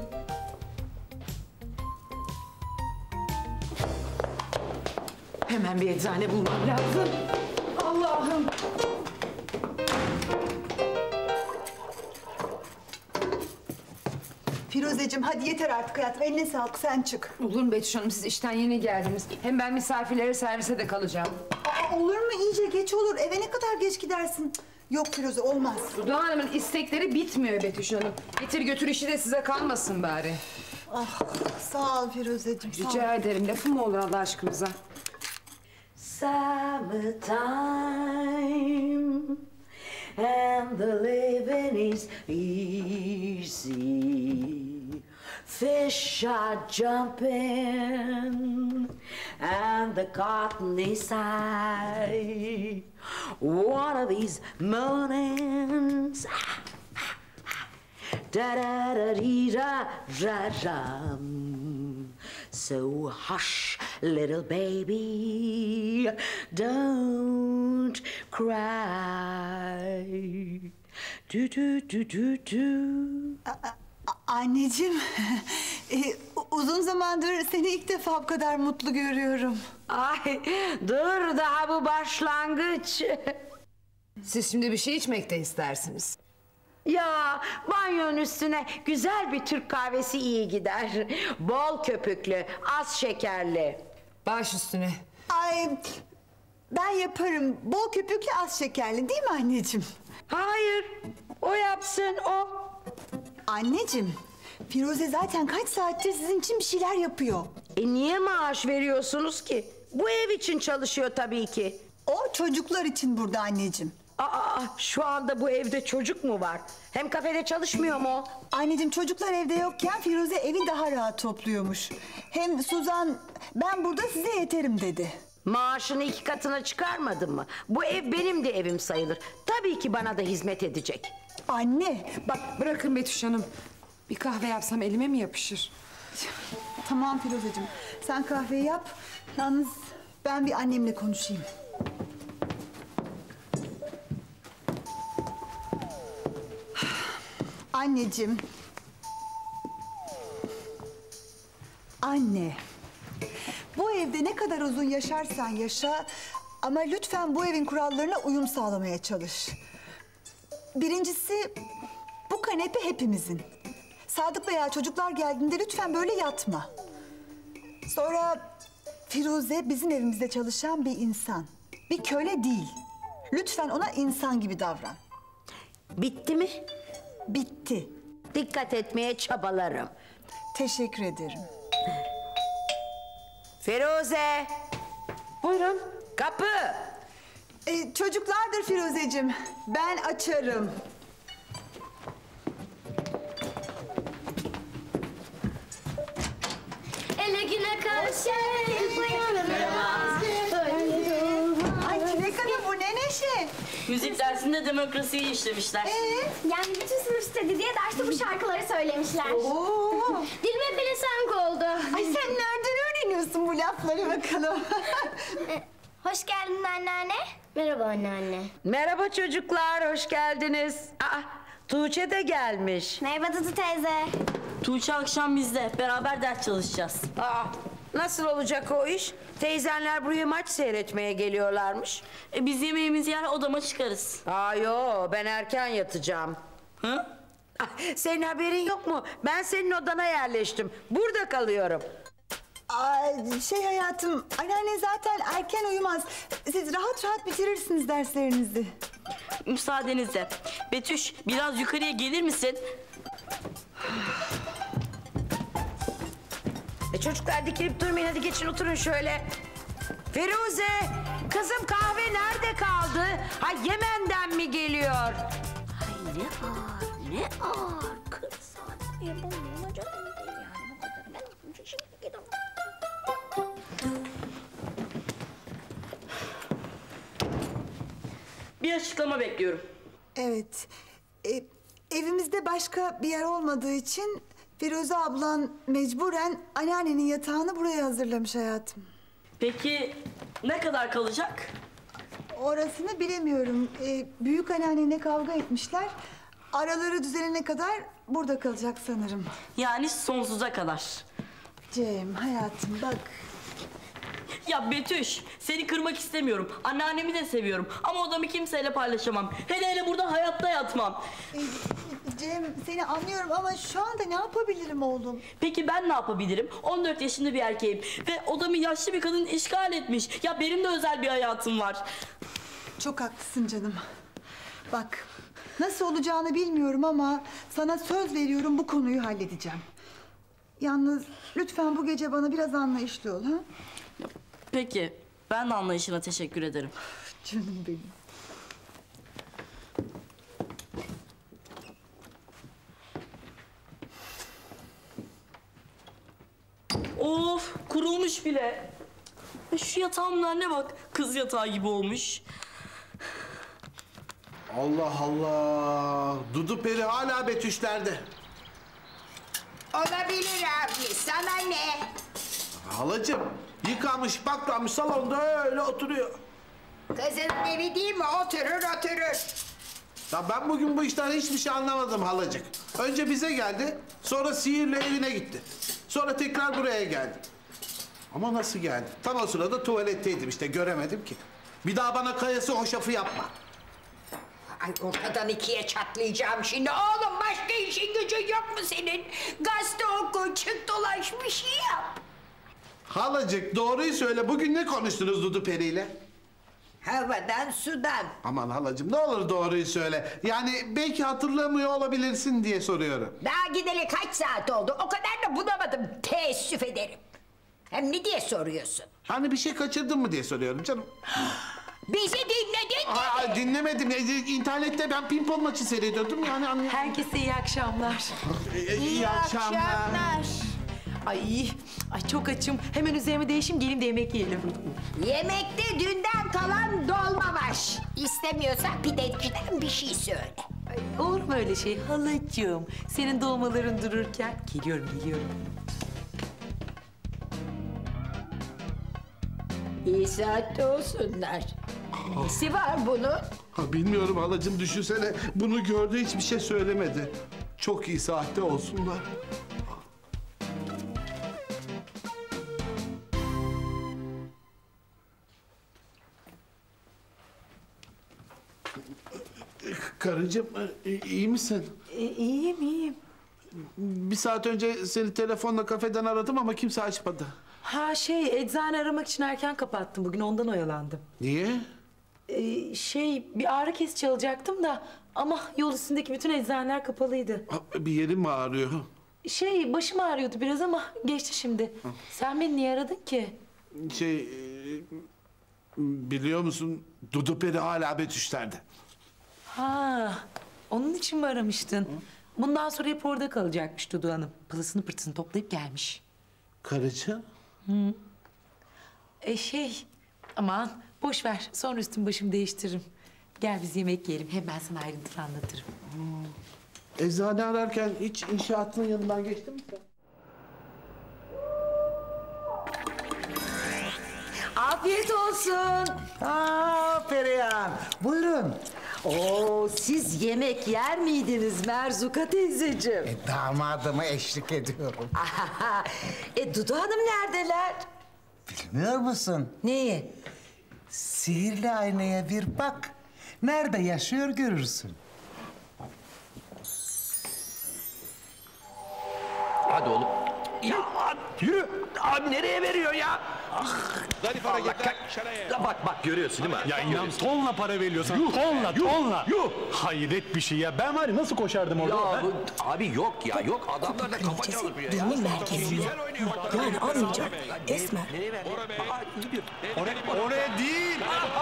Hemen bir eczane bulmam lazım. Allah'ım. Firuzeciğim hadi yeter artık hayatım. Eline sağlık, sen çık. Olur mu Betüş Hanım? Siz işten yeni geldiniz. Hem ben misafirlere servise de kalacağım. Aa, olur mu? İyice geç olur. Eve ne kadar geç gidersin? Cık, yok Firuze, olmaz. Dudu Hanım'ın istekleri bitmiyor Betüş Hanım. Getir götür işi de size kalmasın bari. Ah, sağ ol Firuzeciğim, sağ ol. Rica ederim. Lafım mı olur Allah aşkınıza? Summertime and the living is easy. Fish are jumping and the cotton is high. One of these mornings, da da da dee da da da. So hush, little baby, don't cry. Do do do do do. Anneciğim, e, uzun zamandır seni ilk defa bu kadar mutlu görüyorum. Ay, dur daha bu başlangıç. Siz şimdi bir şey içmek de istersiniz. Ya banyonun üstüne güzel bir Türk kahvesi iyi gider. Bol köpüklü, az şekerli. Baş üstüne. Ay, ben yaparım. Bol köpüklü, az şekerli, değil mi anneciğim? Hayır, o yapsın o. Anneciğim, Firuze zaten kaç saattir sizin için bir şeyler yapıyor. E niye maaş veriyorsunuz ki? Bu ev için çalışıyor tabii ki. O çocuklar için burada anneciğim. Aa, şu anda bu evde çocuk mu var? Hem kafede çalışmıyor mu o? Anneciğim, çocuklar evde yokken Firuze evi daha rahat topluyormuş. Hem Suzan, ben burada size yeterim dedi. Maaşını iki katına çıkarmadın mı? Bu ev benim de evim sayılır. Tabii ki bana da hizmet edecek. Anne, bak bırakın Betüş Hanım. Bir kahve yapsam elime mi yapışır? Tamam Firuzeciğim, sen kahveyi yap. Yalnız ben bir annemle konuşayım. Anneciğim. Anne. Bu evde ne kadar uzun yaşarsan yaşa, ama lütfen bu evin kurallarına uyum sağlamaya çalış. Birincisi, bu kanepe hepimizin. Sadık veya çocuklar geldiğinde lütfen böyle yatma. Sonra Firuze bizim evimizde çalışan bir insan. Bir köle değil. Lütfen ona insan gibi davran. Bitti mi? Bitti. Dikkat etmeye çabalarım. Teşekkür ederim. Firuze! Buyurun. Kapı! Ee, çocuklardır Firuzeciğim. Ben açarım. Ele güne karşı Ay Çilek Hanım, bu ne neşe? Müzik dersinde demokrasiyi işlemişler. Ee, yani bütün sınıf istedi diye derste bu şarkıları söylemişler. Oo. Dilime pelesenk oldu. Ay sen nereden öğreniyorsun bu lafları bakalım? Hoş geldin anneanne. Merhaba anneanne. Merhaba çocuklar, hoş geldiniz. Aa, Tuğçe de gelmiş. Merhaba Dudu teyze. Tuğçe akşam bizde. Beraber ders çalışacağız. Aa, nasıl olacak o iş? Teyzenler buraya maç seyretmeye geliyorlarmış. E biz yemeğimizi yer odama çıkarız. Aa yo, ben erken yatacağım. Hı? Ah, senin haberin yok mu? Ben senin odana yerleştim. Burada kalıyorum. Ay, şey hayatım, anneanne zaten erken uyumaz. Siz rahat rahat bitirirsiniz derslerinizi. Müsaadenizle. Betüş biraz yukarıya gelir misin? E çocuklar dikilip durmayın, hadi geçin oturun şöyle. Firuze, kızım kahve nerede kaldı? Ha Yemen'den mi geliyor? Ay ne ağır, ne ağır. kırk saat yapamıyorum canım değil yani. Bu kadar. Ben şimdi gidiyorum. Bir açıklama bekliyorum. Evet. E, evimizde başka bir yer olmadığı için Firuze ablan mecburen anneannenin yatağını buraya hazırlamış hayatım. Peki ne kadar kalacak? Orasını bilemiyorum. E, büyük anneannenle kavga etmişler. Araları düzelene kadar burada kalacak sanırım. Yani sonsuza kadar. Cem hayatım bak. Ya Betüş, seni kırmak istemiyorum. Anneannemi de seviyorum. Ama odamı kimseyle paylaşamam. Hele hele burada hayatta yatmam. E, Cem seni anlıyorum ama şu anda ne yapabilirim oğlum? Peki ben ne yapabilirim? on dört yaşında bir erkeğim. Ve odamı yaşlı bir kadın işgal etmiş. Ya benim de özel bir hayatım var. Çok haklısın canım. Bak nasıl olacağını bilmiyorum ama sana söz veriyorum bu konuyu halledeceğim. Yalnız lütfen bu gece bana biraz anlayışlı ol ha? Peki, ben de anlayışına teşekkür ederim. Canım benim. Of, kurulmuş bile. E şu yatağımın haline bak, kız yatağı gibi olmuş. Allah Allah. Dudu Peri hala Betüşlerde. Olabilir abi, sana ne? Halacığım yıkamış baklanmış salonda öyle oturuyor. Kızın evi değil mi? Oturur oturur. Ya ben bugün bu işten hiçbir şey anlamadım halacık. Önce bize geldi, sonra sihirle evine gitti. Sonra tekrar buraya geldi. Ama nasıl geldi? Tam o sırada tuvaletteydim işte, göremedim ki. Bir daha bana kayası hoşafı yapma. Ay ortadan ikiye çatlayacağım şimdi. Oğlum başka işin gücün yok mu senin? Gazete oku, çık dolaş bir şey yap. Halacık doğruyu söyle, bugün ne konuştunuz Dudu Peri'yle? Havadan sudan. Aman halacığım ne olur doğruyu söyle. Yani belki hatırlamıyor olabilirsin diye soruyorum. Daha gideli kaç saat oldu? O kadar da bunamadım. Teessüf ederim. Hem ne diye soruyorsun? Hani bir şey kaçırdın mı diye soruyorum canım. Bizi dinledin mi? Aa, dinlemedim. E, İnternette ben pimpon maçı seyrediyordum yani. Anne... Herkese iyi akşamlar. İyi, iyi akşamlar. Ay, ay çok açım. Hemen üzerime değişim gelin de yemek yiyelim. Yemekte dünden kalan dolma var. İstemiyorsan pideciden bir şey söyle. Ay, olur mu öyle şey halacığım? Senin dolmaların dururken geliyorum geliyorum. İyi saatte olsunlar. Nesi var bunun? Ha, bilmiyorum halacığım, düşünsene. Bunu gördü, hiçbir şey söylemedi. Çok iyi saatte olsunlar. Karıcığım iyi misin? İyiyim iyiyim. Bir saat önce seni telefonla kafeden aradım ama kimse açmadı. Ha şey eczane aramak için erken kapattım bugün ondan oyalandım. Niye? Ee, şey bir ağrı kesici alacaktım da ama yol üstündeki bütün eczaneler kapalıydı. Bir yerin mi ağrıyor? Şey başım ağrıyordu biraz ama geçti şimdi. Sen beni niye aradın ki? Şey e, biliyor musun Dudu Peri hala Betüşler'de. Ha onun için mi aramıştın? Bundan sonra hep orada kalacakmış Dudu Hanım. Pılısını pırtısını toplayıp gelmiş. Karıcığım? Hı. E şey aman boş ver sonra üstüm başımı değiştiririm. Gel biz yemek yiyelim. Hem ben sana ayrıntılı anlatırım. Eczane ararken hiç inşaatın yanından geçtin mi sen? Afiyet olsun. Aa Perihan, buyurun. Oo, siz yemek yer miydiniz Merzuka teyzeciğim? E, damadıma eşlik ediyorum. e Dudu Hanım neredeler? Bilmiyor musun? Neyi? Sihirli aynaya bir bak. Nerede yaşıyor görürsün. Hadi oğlum. Ya abi, yürü. Abi nereye veriyor ya? Zarif Allah kah- Ya bak bak görüyorsun değil mi? Ya inan tonla para veriyorsan tonla yuh, tonla. yuh. Hayret bir şey ya. Ben var ya nasıl koşardım orada? Ya ben- bu, abi yok ya yok adamlar da kafa çalışıyor ya. Dinin merkezinde. Yani anlayacak. Esmer. Nereye ver? Aa, gidiyor. Oraya, oraya değil.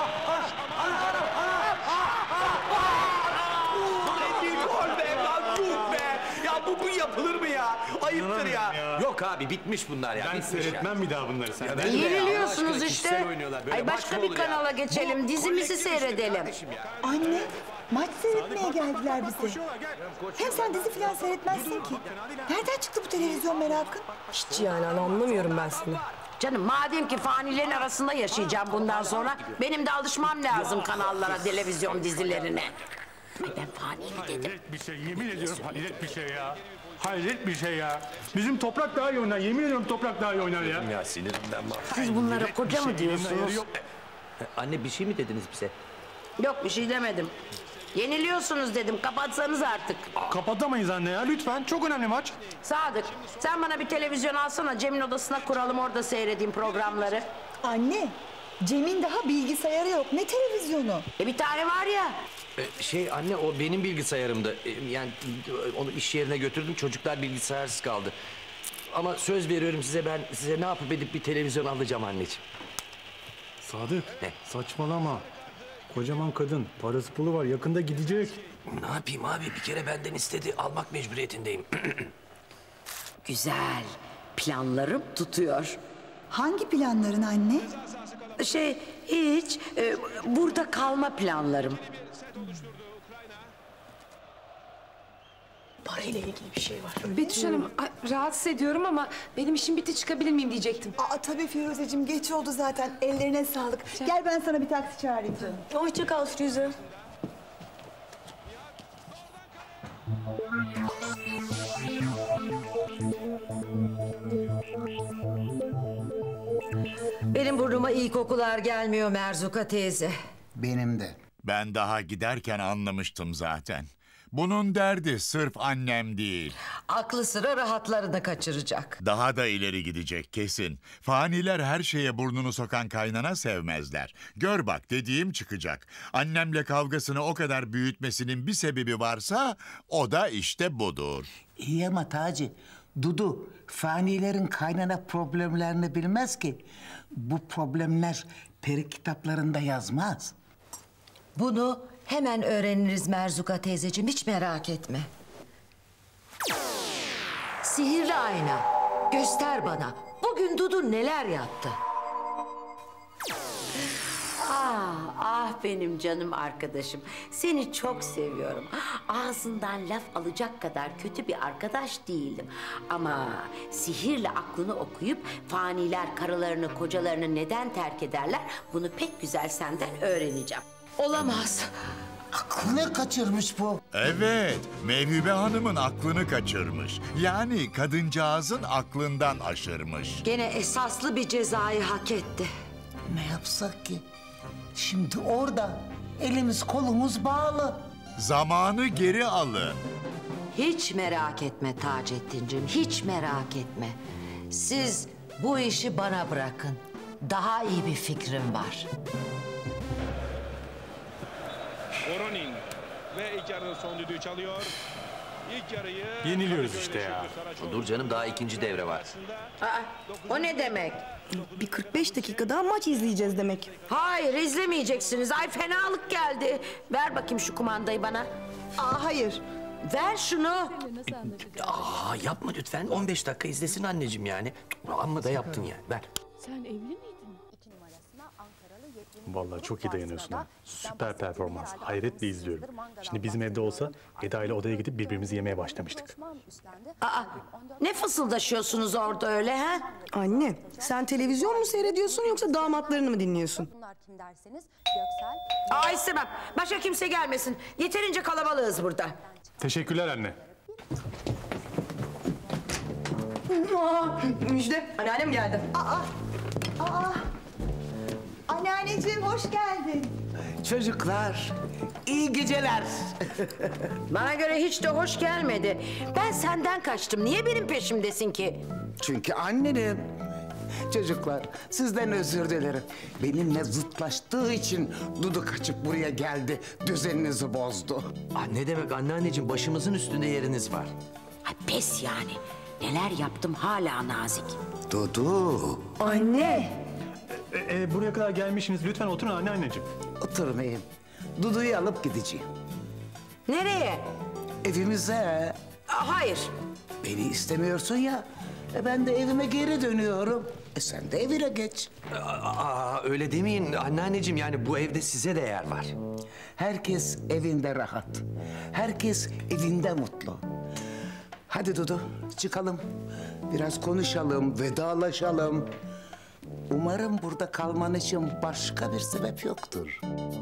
Gol be lan yuh be. Ya bu bu yapılır mı ya? Ayıptır ya. Yok abi bitmiş bunlar ya. Ben bitmiş seyretmem ya. bir daha bunları sen. Ya ben de ya, Allah Yeniliyorsunuz aşkına işte. kişisel oynuyorlar. Böyle Ay maç başka mı bir olur ya? kanala geçelim. Bu Dizimizi kolektif işte seyredelim. kardeşim ya. Anne, maç seyretmeye geldiler bize. Hem sen dizi falan seyretmezsin ki. Nereden çıktı bu televizyon merakın? Hiç yani anlamıyorum ben seni. Canım madem ki fanilerin arasında yaşayacağım bundan sonra benim de alışmam lazım kanallara, televizyon dizilerine. Ay ben fani mi dedim? Hayret bir şey, yemin ediyorum hayret bir şey ya. Hayret bir şey ya. Bizim toprak daha iyi oynar. Yemin ediyorum toprak daha iyi oynar ya. Ya sinirimden bak. Siz bunlara koca mı diyorsunuz? Anne bir şey mi dediniz bize? Yok bir şey demedim. Yeniliyorsunuz dedim. Kapatsanız artık. Kapatamayız anne ya lütfen. Çok önemli maç. Sadık sen bana bir televizyon alsana. Cem'in odasına kuralım orada seyredeyim programları. Anne, Cem'in daha bilgisayarı yok. Ne televizyonu? E bir tane var ya. Ee, şey anne o benim bilgisayarımdı. Ee, yani onu iş yerine götürdüm. Çocuklar bilgisayarsız kaldı. Ama söz veriyorum size ben size ne yapıp edip bir televizyon alacağım anneciğim. Sadık. Ne? Saçmalama. Kocaman kadın. Parası pulu var. Yakında gidecek. Ne yapayım abi bir kere benden istedi. Almak mecburiyetindeyim. Güzel. Planlarım tutuyor. Hangi planların anne? Şey hiç. e, burada kalma planlarım. Parayla ilgili bir şey var. Betüş Hanım ay, rahatsız ediyorum ama benim işim bitti çıkabilir miyim diyecektim. Aa tabii Firuzeciğim geç oldu zaten. Ellerine sağlık. Gel ben sana bir taksi çağırayım canım. Hoşça kal Firuze. Benim burnuma iyi kokular gelmiyor Merzuka teyze. Benim de. Ben daha giderken anlamıştım zaten. Bunun derdi sırf annem değil. Aklı sıra rahatlarını kaçıracak. Daha da ileri gidecek kesin. Faniler her şeye burnunu sokan kaynana sevmezler. Gör bak dediğim çıkacak. Annemle kavgasını o kadar büyütmesinin bir sebebi varsa o da işte budur. İyi ama Taci, Dudu fanilerin kaynana problemlerini bilmez ki. Bu problemler peri kitaplarında yazmaz. Bunu hemen öğreniriz Merzuka teyzeciğim, hiç merak etme. Sihirli ayna, göster bana. Bugün Dudu neler yaptı? Ah, ah benim canım arkadaşım. Seni çok seviyorum. Ağzından laf alacak kadar kötü bir arkadaş değildim. Ama sihirle aklını okuyup faniler karılarını, kocalarını neden terk ederler? Bunu pek güzel senden öğreneceğim. Olamaz. Aklını kaçırmış bu. Evet, Mevhibe Hanım'ın aklını kaçırmış. Yani kadıncağızın aklından aşırmış. Gene esaslı bir cezayı hak etti. Ne yapsak ki? Şimdi orada elimiz kolumuz bağlı. Zamanı geri alın. Hiç merak etme Taceddin'cim, hiç merak etme. Siz bu işi bana bırakın. Daha iyi bir fikrim var. Voronin ve ilk yarının son düdüğü çalıyor. İlk yarıyı... Yeniliyoruz işte ya. Dur canım daha ikinci devre var. Aa, o ne demek? Bir kırk beş dakika daha maç izleyeceğiz demek. Hayır izlemeyeceksiniz. Ay fenalık geldi. Ver bakayım şu kumandayı bana. Aa hayır. Ver şunu. Aa yapma lütfen. on beş dakika izlesin anneciğim yani. Amma da yaptın yani. Ver. Sen evli miydin? İki numarasına Ankaralı Vallahi çok iyi dayanıyorsun ha. Süper performans. Hayretle izliyorum. Şimdi bizim evde olsa Eda ile odaya gidip birbirimizi yemeye başlamıştık. Aa, ne fısıldaşıyorsunuz orada öyle ha? Anne, sen televizyon mu seyrediyorsun yoksa damatlarını mı dinliyorsun? Bunlar kim derseniz Göksel. Aa istemem. Başka kimse gelmesin. Yeterince kalabalığız burada. Teşekkürler anne. Aa, Müjde, anneannem geldi. Aa, aa. Anneanneciğim hoş geldin. Çocuklar, iyi geceler. Bana göre hiç de hoş gelmedi. Ben senden kaçtım. Niye benim peşimdesin ki? Çünkü annenim. Çocuklar, sizden özür dilerim. Benimle zıtlaştığı için Dudu kaçıp buraya geldi. Düzeninizi bozdu. Aa, ne demek anneanneciğim, başımızın üstünde yeriniz var. Ay pes yani. Neler yaptım hala nazik. Dudu. Anne. E, e, buraya kadar gelmişsiniz. Lütfen oturun anneanneciğim. Oturmayayım. Dudu'yu alıp gideceğim. Nereye? Evimize. Aa, hayır. Beni istemiyorsun ya. E ben de evime geri dönüyorum. E sen de evine geç. Aa, öyle demeyin anneanneciğim, yani bu evde size de yer var. Herkes evinde rahat. Herkes evinde mutlu. Hadi Dudu çıkalım. Biraz konuşalım, vedalaşalım. Umarım burada kalman için başka bir sebep yoktur.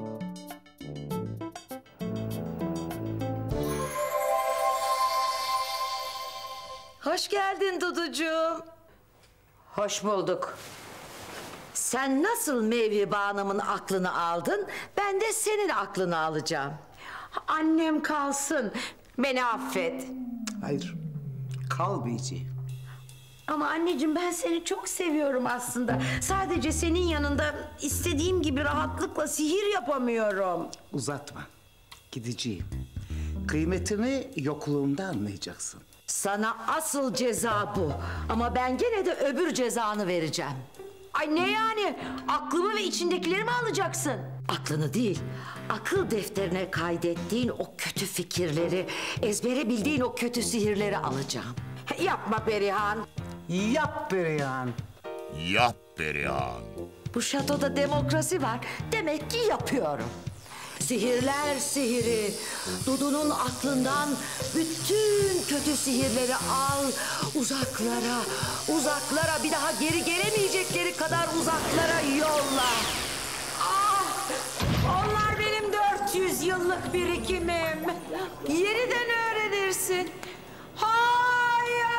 Hoş geldin Duducuğum. Hoş bulduk. Sen nasıl Mevhibe Hanım'ın aklını aldın, ben de senin aklını alacağım. Annem kalsın, beni affet. Hayır, kalmayacağım. Ama anneciğim ben seni çok seviyorum aslında. Sadece senin yanında istediğim gibi rahatlıkla sihir yapamıyorum. Uzatma, gideceğim. Kıymetimi yokluğumda anlayacaksın. Sana asıl ceza bu. Ama ben gene de öbür cezanı vereceğim. Ay ne yani? Aklımı ve içindekileri mi alacaksın? Aklını değil, akıl defterine kaydettiğin o kötü fikirleri, ezbere bildiğin o kötü sihirleri alacağım. Yapma Perihan. Yap Perihan. Yap Perihan. Bu şatoda demokrasi var. Demek ki yapıyorum. Sihirler sihiri. Dudu'nun aklından bütün kötü sihirleri al. Uzaklara, uzaklara, bir daha geri gelemeyecekleri kadar uzaklara yolla. Ah! Onlar benim dört yüz yıllık birikimim. Yeniden öğrenirsin. Hayır!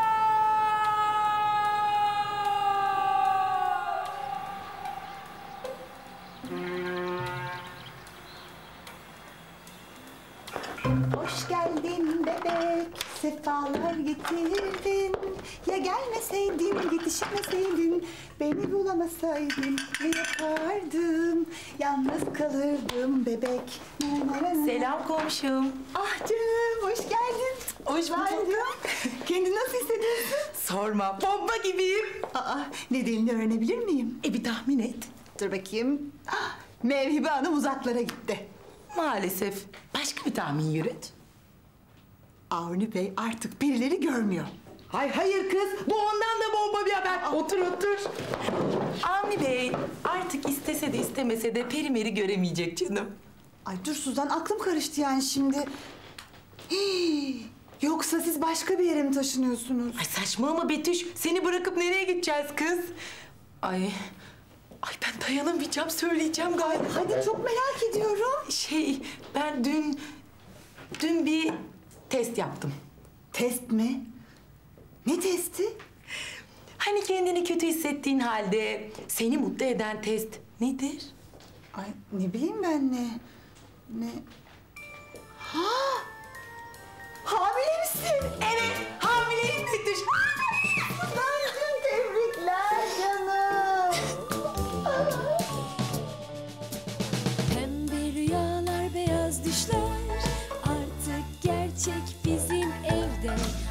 Hoş geldin bebek, sefalar getirdin. Ya gelmeseydin, yetişemeseydin, beni bulamasaydın ne yapardım? Yalnız kalırdım bebek. Selam komşum. Ah canım, hoş geldin. Hoş bulduk. Kendini nasıl hissediyorsun? Sorma, bomba gibiyim. Aa, nedenini öğrenebilir miyim? E bir tahmin et. Dur bakayım. Ah, Mevhibe Hanım uzaklara gitti. Maalesef. Başka bir tahmin yürüt. Avni Bey artık birileri görmüyor. Hay hayır kız, bu ondan da bomba bir haber. Otur otur. Avni Bey artık istese de istemese de Perimer'i göremeyecek canım. Ay dur Suzan, aklım karıştı yani şimdi. Hii, yoksa siz başka bir yere mi taşınıyorsunuz? Ay saçmalama Betüş, seni bırakıp nereye gideceğiz kız? Ay, ay ben dayanamayacağım, söyleyeceğim galiba. Ay, hadi çok merak ediyorum. Şey, ben dün, dün bir test yaptım. Test mi? Ne testi? Hani kendini kötü hissettiğin halde seni mutlu eden test nedir? Ay ne bileyim ben ne? Ne? Ha! Hamile misin? Evet, hamileyim Betüş. Suzancığım tebrikler canım. Pembe rüyalar, beyaz düşler artık gerçek bizim evde.